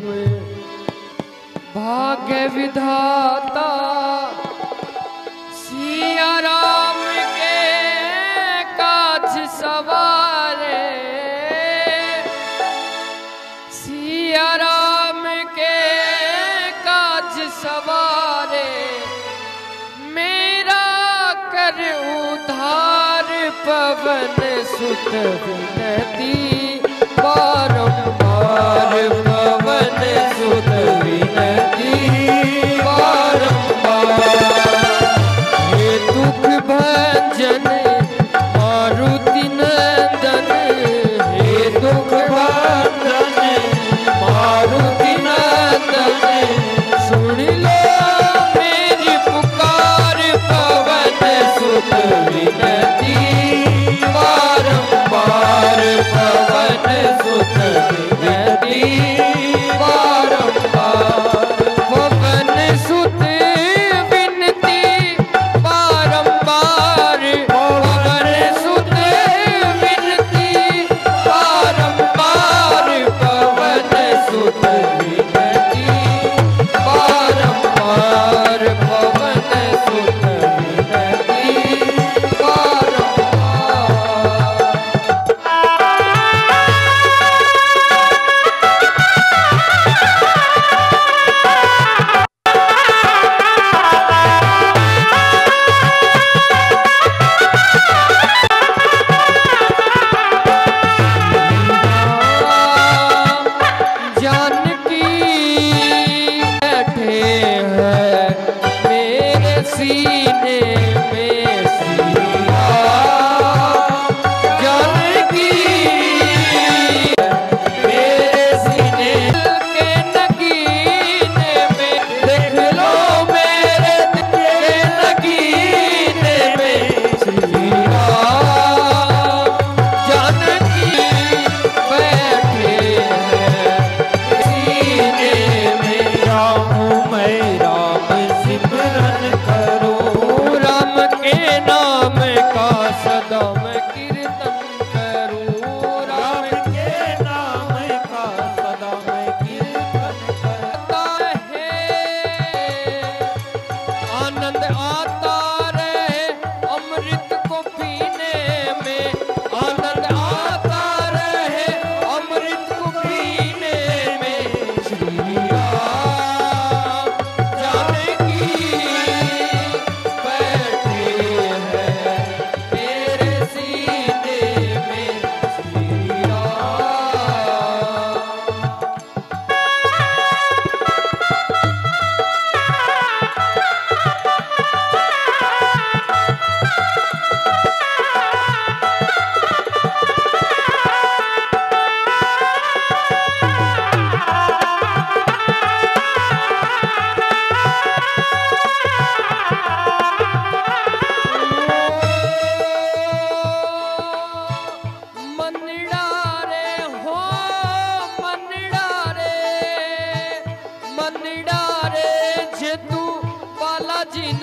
भाग्य विधाता। सिया राम के काज सवारे, सिया राम के काज सवारे। मेरा कर उधार पवन सुत विनती बारंबार। पवन सुत विनती बारंबार। हे दुख भंजन मारुति नंदन, हे दुख भंजन मारुति नंदन। सुन लो मेरी पुकार पवन सुत विनती बारंबार। पवन सुत विनती बारंबार। पवन सुत विनती बारंबार। पवन सुत विनती बारंबार। पवन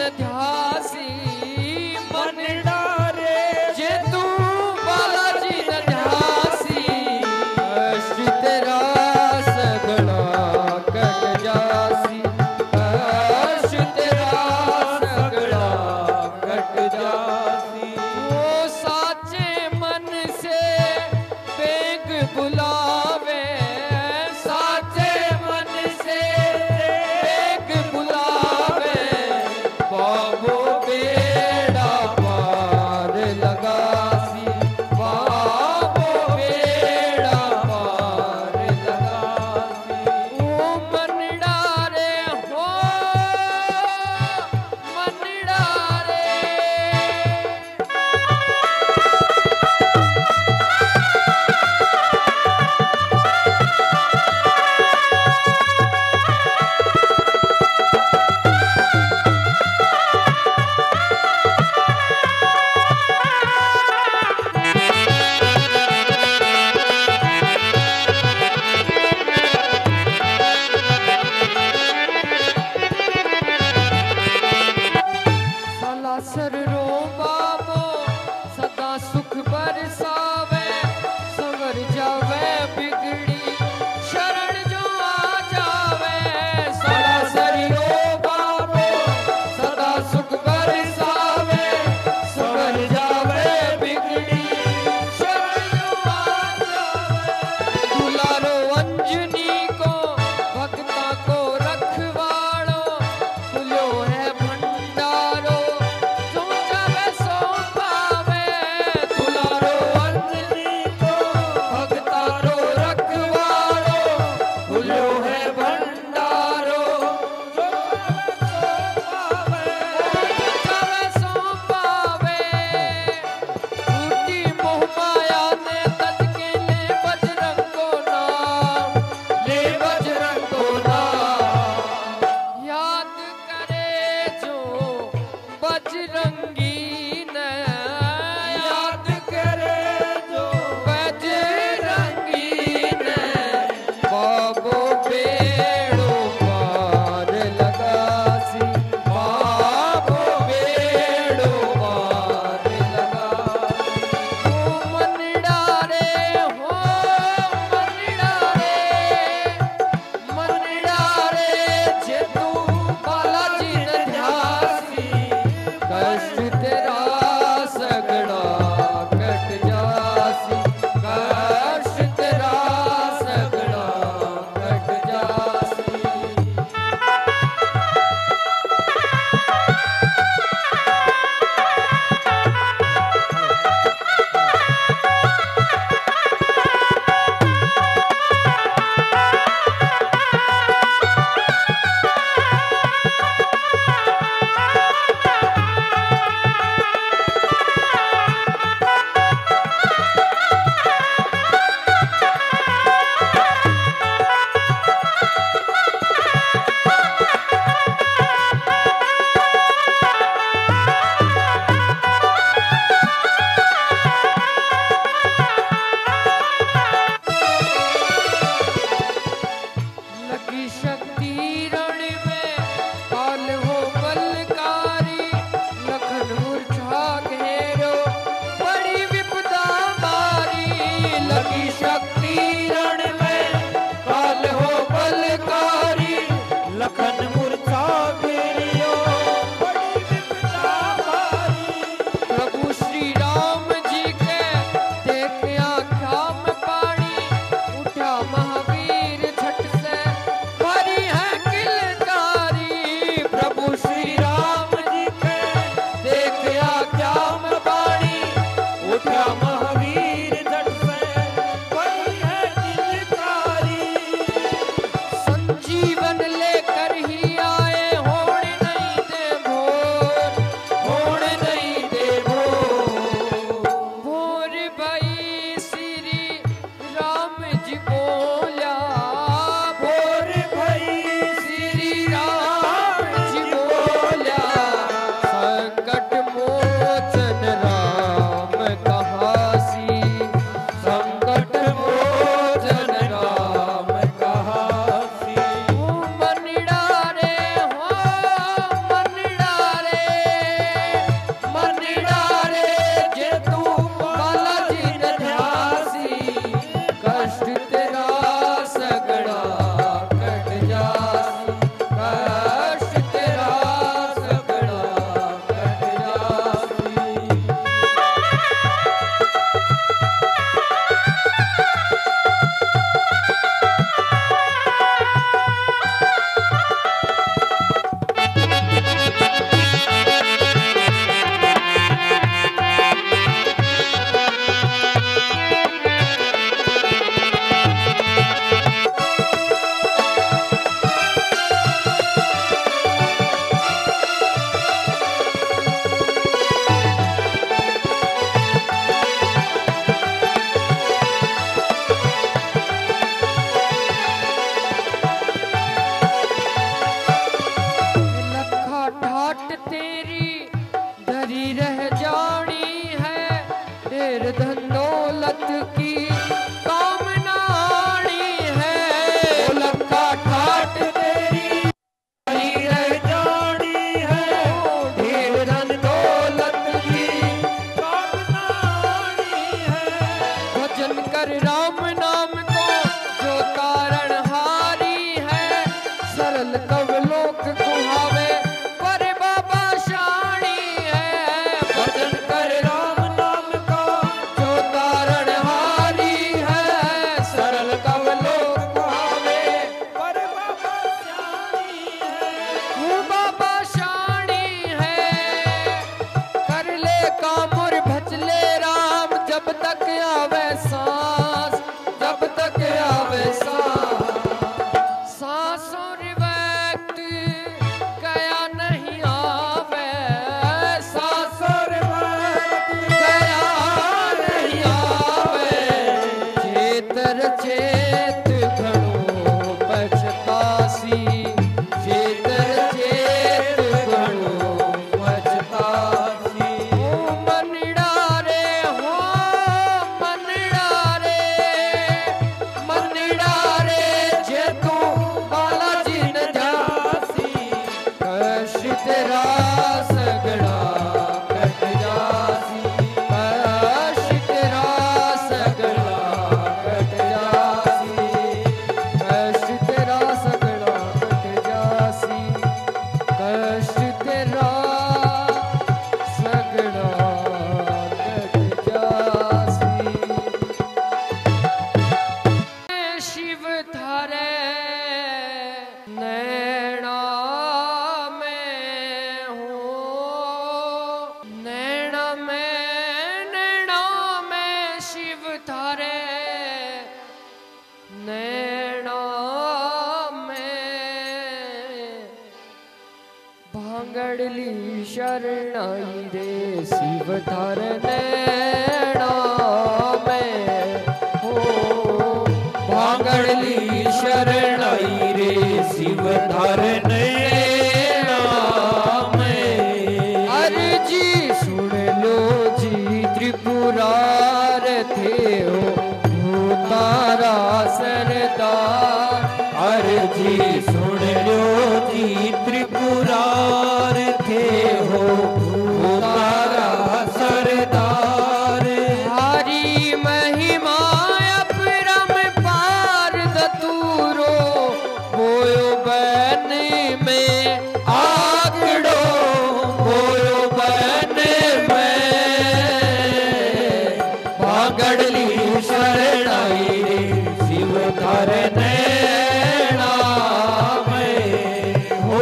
न ध्यासी मन डारे जे तू बालाजी न ध्यासी कष्ट तेरा सगड़ा कट जासी कष्ट तेरा सगड़ा कट जासी वो साचे मन से बेग बुलावे साचे मन से बेग बुलावे बाबो बेड़ा पार लगासी बाबो बेड़ा पार लगासी ओ मनड़ा रे हो मनड़ा रे सलासर रो बाबो सदा सुख बरसावे संवर जावे बिगड़ी शरण जो आ जावे सलासर रो बाबो सदा सुख बरसावे संवर जावे बिगड़ी शरण जो आ जावे दुलारो अंजनी को भक्ता को रखवाड़ो तुल्यो है भंडारो जो जावे सो पावे दुलारो अंजनी को भक्ता को रखवाड़ो तुल्यो है भंडारो जो जावे सो पावे टूटी मोह माया ने तज के ले बजरंग को नाम ले बजरंग को नाम याद करे जो बजरंगी ने याद करे जो बजरंगी ने बाबो बेड़ो पार लगासी बाबो बेड़ो पार लगासी ओ मनड़ा रे हो मनड़ा रे मनड़ा रे जे तू बालाजी न ध्यासी कष्ट तेरा सगड़ा कट जासी कष्ट तेरा सगड़ा कट जासी लगी शक्ति रण में काल हो बलकारी लखन मूर्छा घेरो बड़ी विपदा मारी लगी शक्ति रण में काल हो बलकारी लखन मूर्छा घेरियो बड़ी विपदा मारी प्रभु श्री राम जी के देखे आँखा में पानी उठा महावीर झट से भरी है किलकारी प्रभु श्री राम जी के देखे आज्ञा में बाणी उठा महावीर झट से भरी कर राम नाम को जो तारण हारी है, सरल कव लोक कुहावे पर बाबा शाणी है। भजन कर राम नाम को जो तारण हारी है, सरल कव लोक कुहावे पर बाबा शाणी है। वो बाबा शाणी है, कर ले काम और भज ले राम, जब तक आवे सांस, जब तक आवे सांस। सांस और वक्त गया नहीं आवे, सांस और वक्त गया नहीं आवे। चेतर चेत घणो पछतासी, चेतर चेत घणो पछतासी। ओ मनड़ा रे हो मनड़ा रे, मनड़ा रे जे तू बालाजी न जासी, कष्ट तेरा सगड़ा कट जासी, कष्ट तेरा सगड़ा कट जासी, कष्ट तेरा सगड़ा कट जासी, कष्ट तेरा सगड़ा कट जासी। शिव थारे नैना में हो, नैना में, नैना में शिव थारे नैना में। भांगड़ली शरणाई रे शिव थारे नैना में हो, भांगड़ली शरणाई रे शिव थारे नैना में। अर्जी सुन लो जी त्रिपुरार थे हो, हो तारा सरदार। अर्जी सुन लो जी त्रिपुरार थे हो, हो तारा सरदार। हारी महिमा अपरम पार दतूरो, होयो बन में आगड़ो, होयो बन में। भागड़ली शरणाई रे शिव थारे नैना में हो,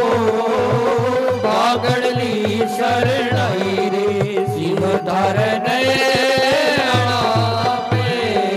भागड़ली शरणाई रे शिव थारे नैना में।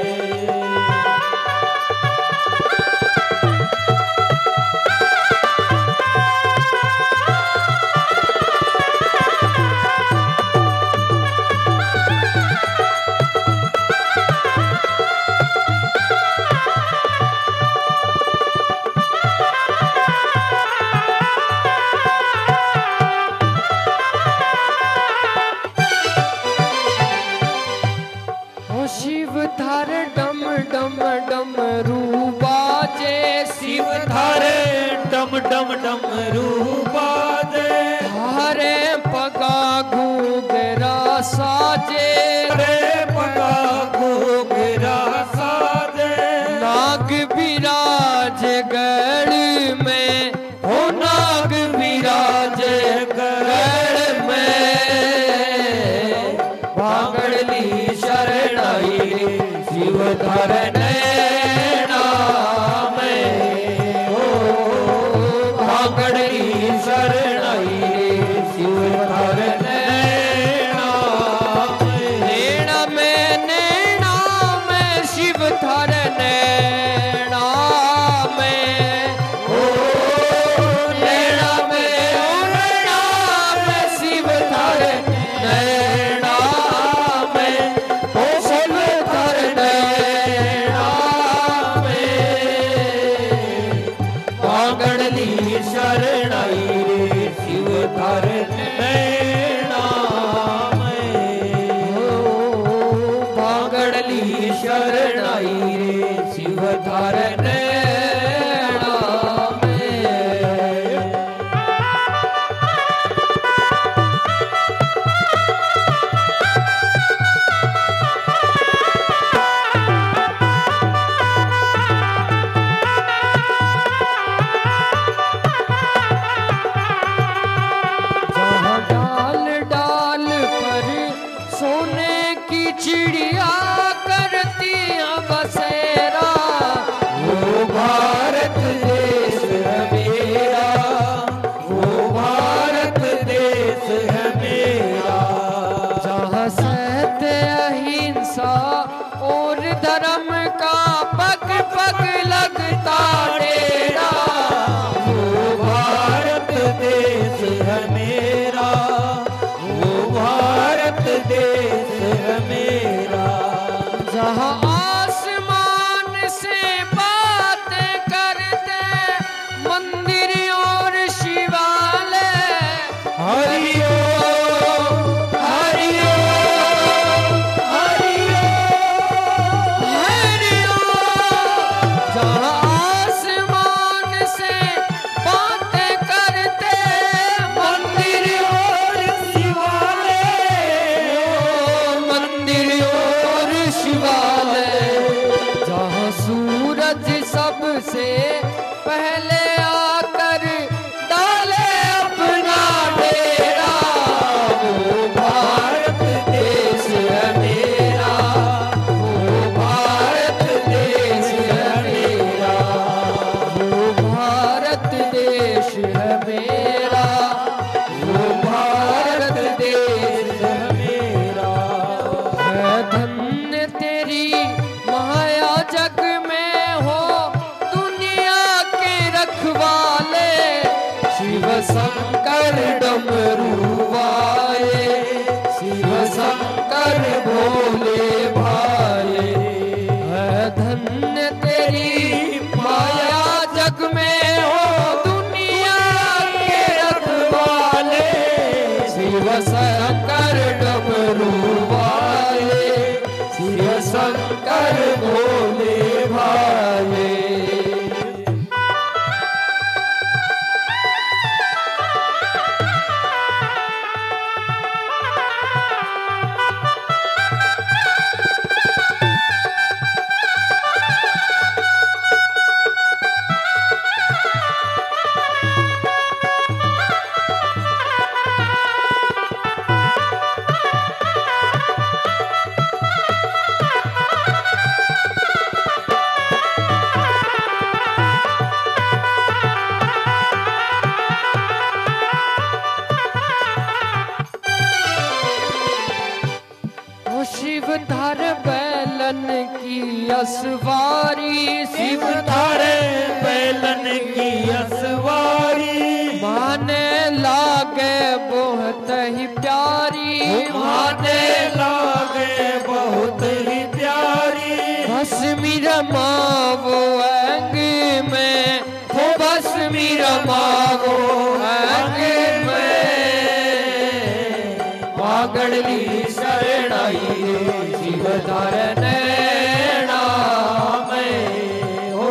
ओ शिव थार डम डम डम रूबाजे, शिव थारे डम डम डम रूपादे, थारे पगा घूगरा साजे, रे पगा घूगरा साजे। नाग विराज गढ़ में, हो नाग विराज गढ़ में। भागड़ली शरणाई रे शिव थारे नैना में हो, भागड़ली शरणाई रे शिव थारे नैना में। नैना में, नैना में शिव थारे नैना में हो, नैना में, नैना में शिव थारे नैना में हो, शिव थारे नैना में। भागड़ली शरणाई रे शिव थारे नैना में हो, भागड़ली शरणाई रे शिव थारे नैना में। धर्म का पग पग लगता डेरा। वो भारत देश है मेरा, वो भारत देश है मेरा। जहाँ आसमान से बातें करते मंदिर और शिवालय। हरिओ हरिओ हरिओ हरिओ। जहाँ आसमान से बातें करते मंदिर और शिवालय। मंदिर और शिवालय। जहाँ सूरज सबसे पहले आकर डाले अपना डेरा। वो भारत देश है मेरा, वो भारत देश है मेरा, वो भारत देश है मेरा, वो भारत देश है मेरा। है धन्य तेरी माया जग में हो दुनिया के रखवाले। शिव शंकर डमरू वाले, शिव शंकर भोले भाले। है धन्य तेरी माया जग में हो दुनिया के रखवाले। शिव शंकर डमरू वाले, शिव शंकर भोले भाले। ओ शिव धर बैलन की असवारी। शिव धर बैलन की असवारी। माने लागे बहुत ही प्यारी। माने लागे बहुत ही प्यारी। भस्मी रमावो अंग में, वो भस्मी रमावो अंग में। पागड़ली शरणाई शिव धर नैना में। हो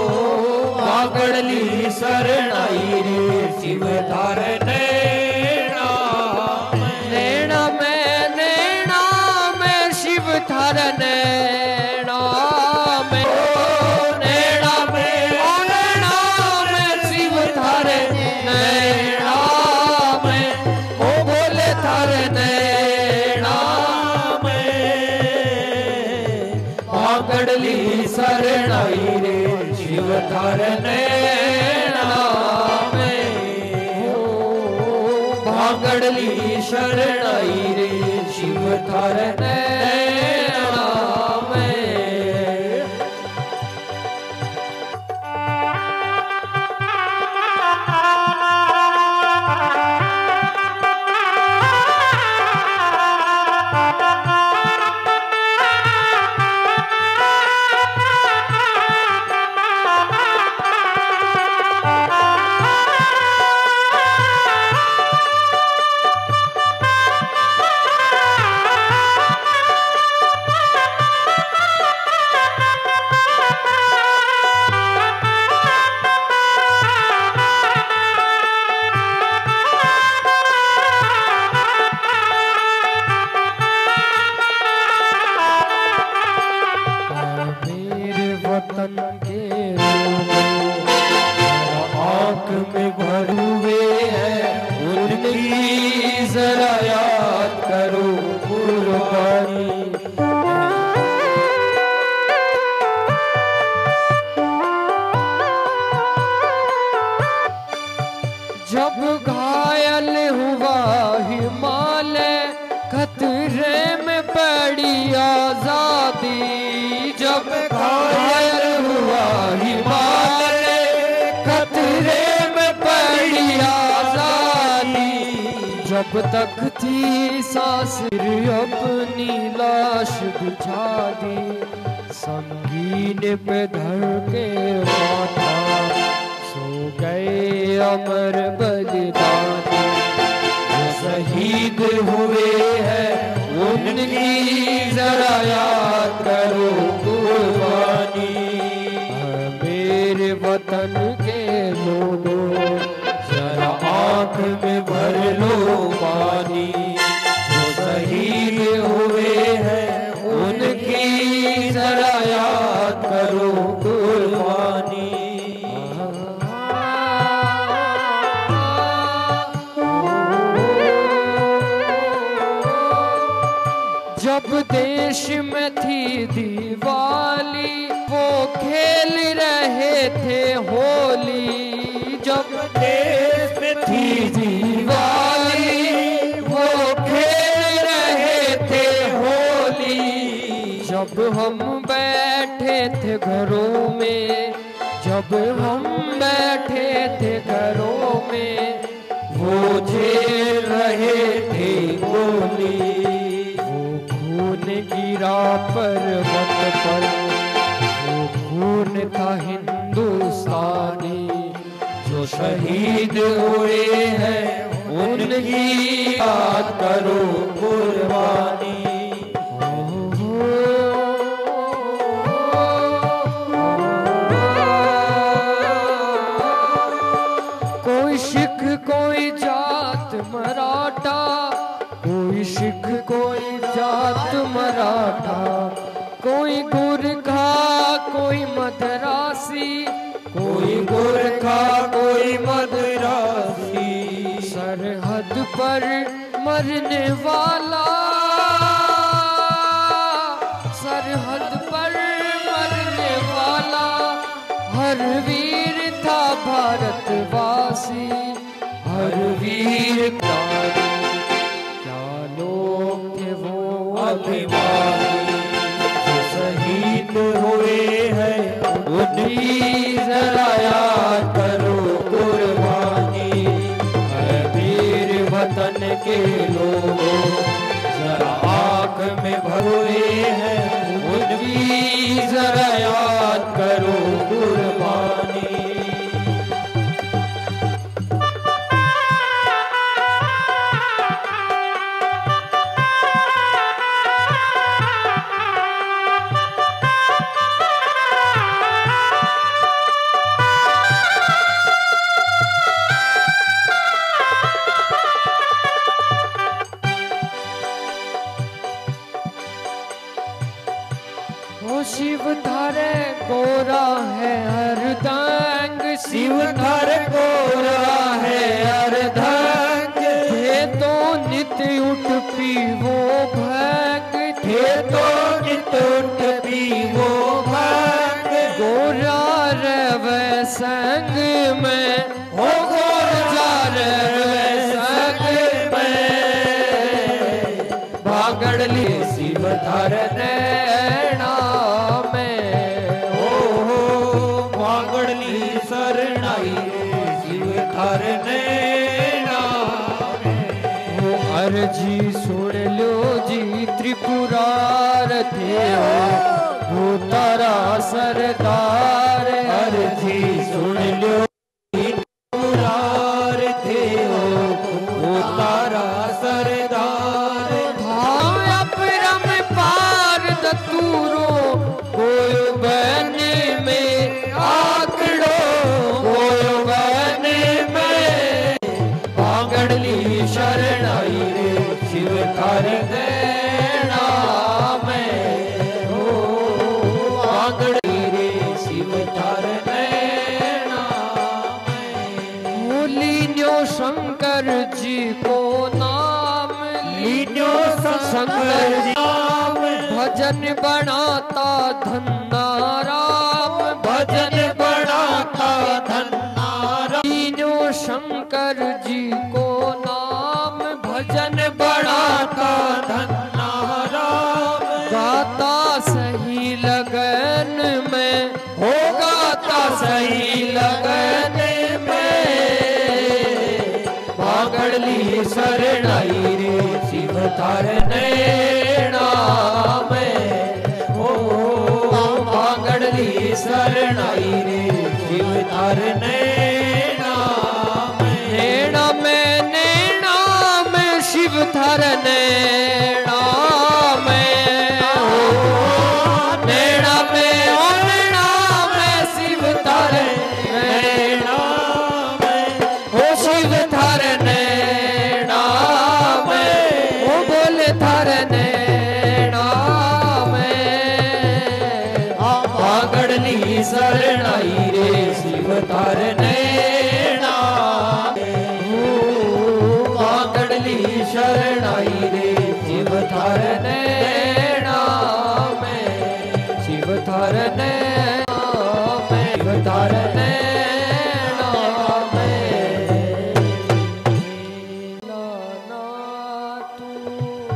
पागड़ली शरणाई रे शिव धर नैना में। नैना में नैना में शिव धर नैना में। ओ नैना में ओ नैना में शिव धर नैना में। ओ बोले धर नैना में। पागड़ली शरणाई रे शिव धर नैना में। हो पागड़ली शरणाई रे शिव धर नैना में। जब घायल हुआ हिमालय खतरे में पड़ी आजादी, जब जब तक थी सांस अपनी लाश बिछा दी, संगीन पे धर के माथा सो गए अमर बलिदानी। जो शहीद हुए हैं उनकी जरा याद करो कुर्बानी। मेरे वतन के लोगों जरा आँख में भर लो पानी। जो शहीद हुए हैं उनकी जरा याद करो कुर्बानी। जब देश में थी दिवाली वो खेल रहे थे होली। जब देश में थी दिवाली वो खेल रहे थे होली। जब हम बैठे थे घरों में, जब हम बैठे थे घरों में, वो झेल रहे थे गोली। गिरा पर्वत पर वो खून था हिंदुस्तानी। जो शहीद हुए हैं उनकी याद करो कुर्बानी। कोई सिख कोई जात मराठा, कोई सिख कोई जात मराठा, कोई गुरखा कोई मद्रासी, कोई गुरखा कोई मद्रासी। सरहद पर मरने वाला, सरहद पर मरने वाला हर वीर था भारतवासी, हर वीर प्राणी। अभिमानी जो शहीद हुए हैं उनकी जरा याद करो कुर्बानी। वीर वतन के लोगों जरा आँख में भरोए हैं उनकी जरा याद करो कुर्बानी। शिव धारे गोरा है अर्धांग, शिव धारे गोरा है अर्धांग। थे तो नित्य उठ पीवो भांग, थे तो नित्य उठ पीवो भांग। गोरा रवे संग में, हो गोरा रवे संग में। भागड़ ली शिव धारे नैना में, हो हो भागड़ ली शरणाई शिव धारे नैना में। हो अर्जी सुन लो जी त्रिपुरार थे हो तारा सरदार। अर्जी सुन लो त्रिपुरार थे हो तारा सरदार। भाव अपरम पार दतूरो कोई बन में आकड़ो, कोई बन में भागड़ ली शरणाई रे शिव थारे नैना में। हो भागड़ ली रे शिव थारे नैना में। हो लीन्यो शंकर जी को नाम, लीन्यो शंकर जी नाम। भजन बनाता धन्ना राम, भजन बनाता धन्ना राम। तीनों शंकर जी को नाम, भजन बनाता धन्ना राम। गाता सही लगन में, हो गाता सही लगन में। भागड़ ली शरण थार नैना में ओ मांगड़ली शरणाई रे शिव थार नैना में नैना में नैना में शिव थार नैना शरणाई रे शिव थार नैना मांगड़ली शरणाई रे शिव थार नैना में शिव थार नैना में शिव थार नैना में नाना तू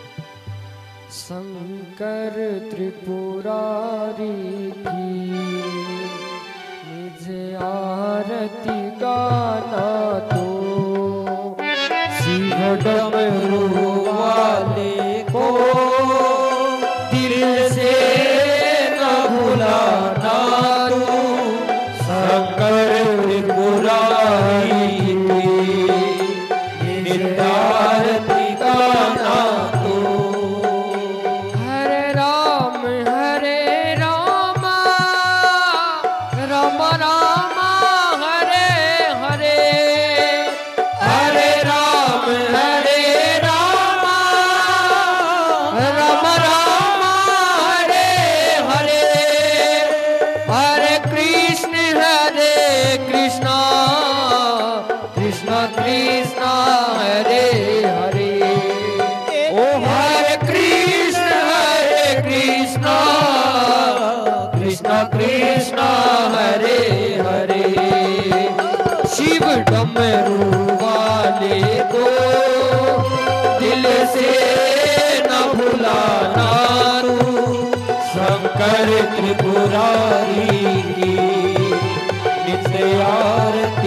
शंकर त्रिपुरारी आरती गाना तो शिव डमरू वाले को दिल से न भुलाना तू शंकर त्रिपुरारी आरती गाना तो हरे राम हरे राम राम राम कृष्णा हरे हरे शिव डमरू वाले को दिल से न भुलाना तू शंकर त्रिपुरारी की नित्य आरती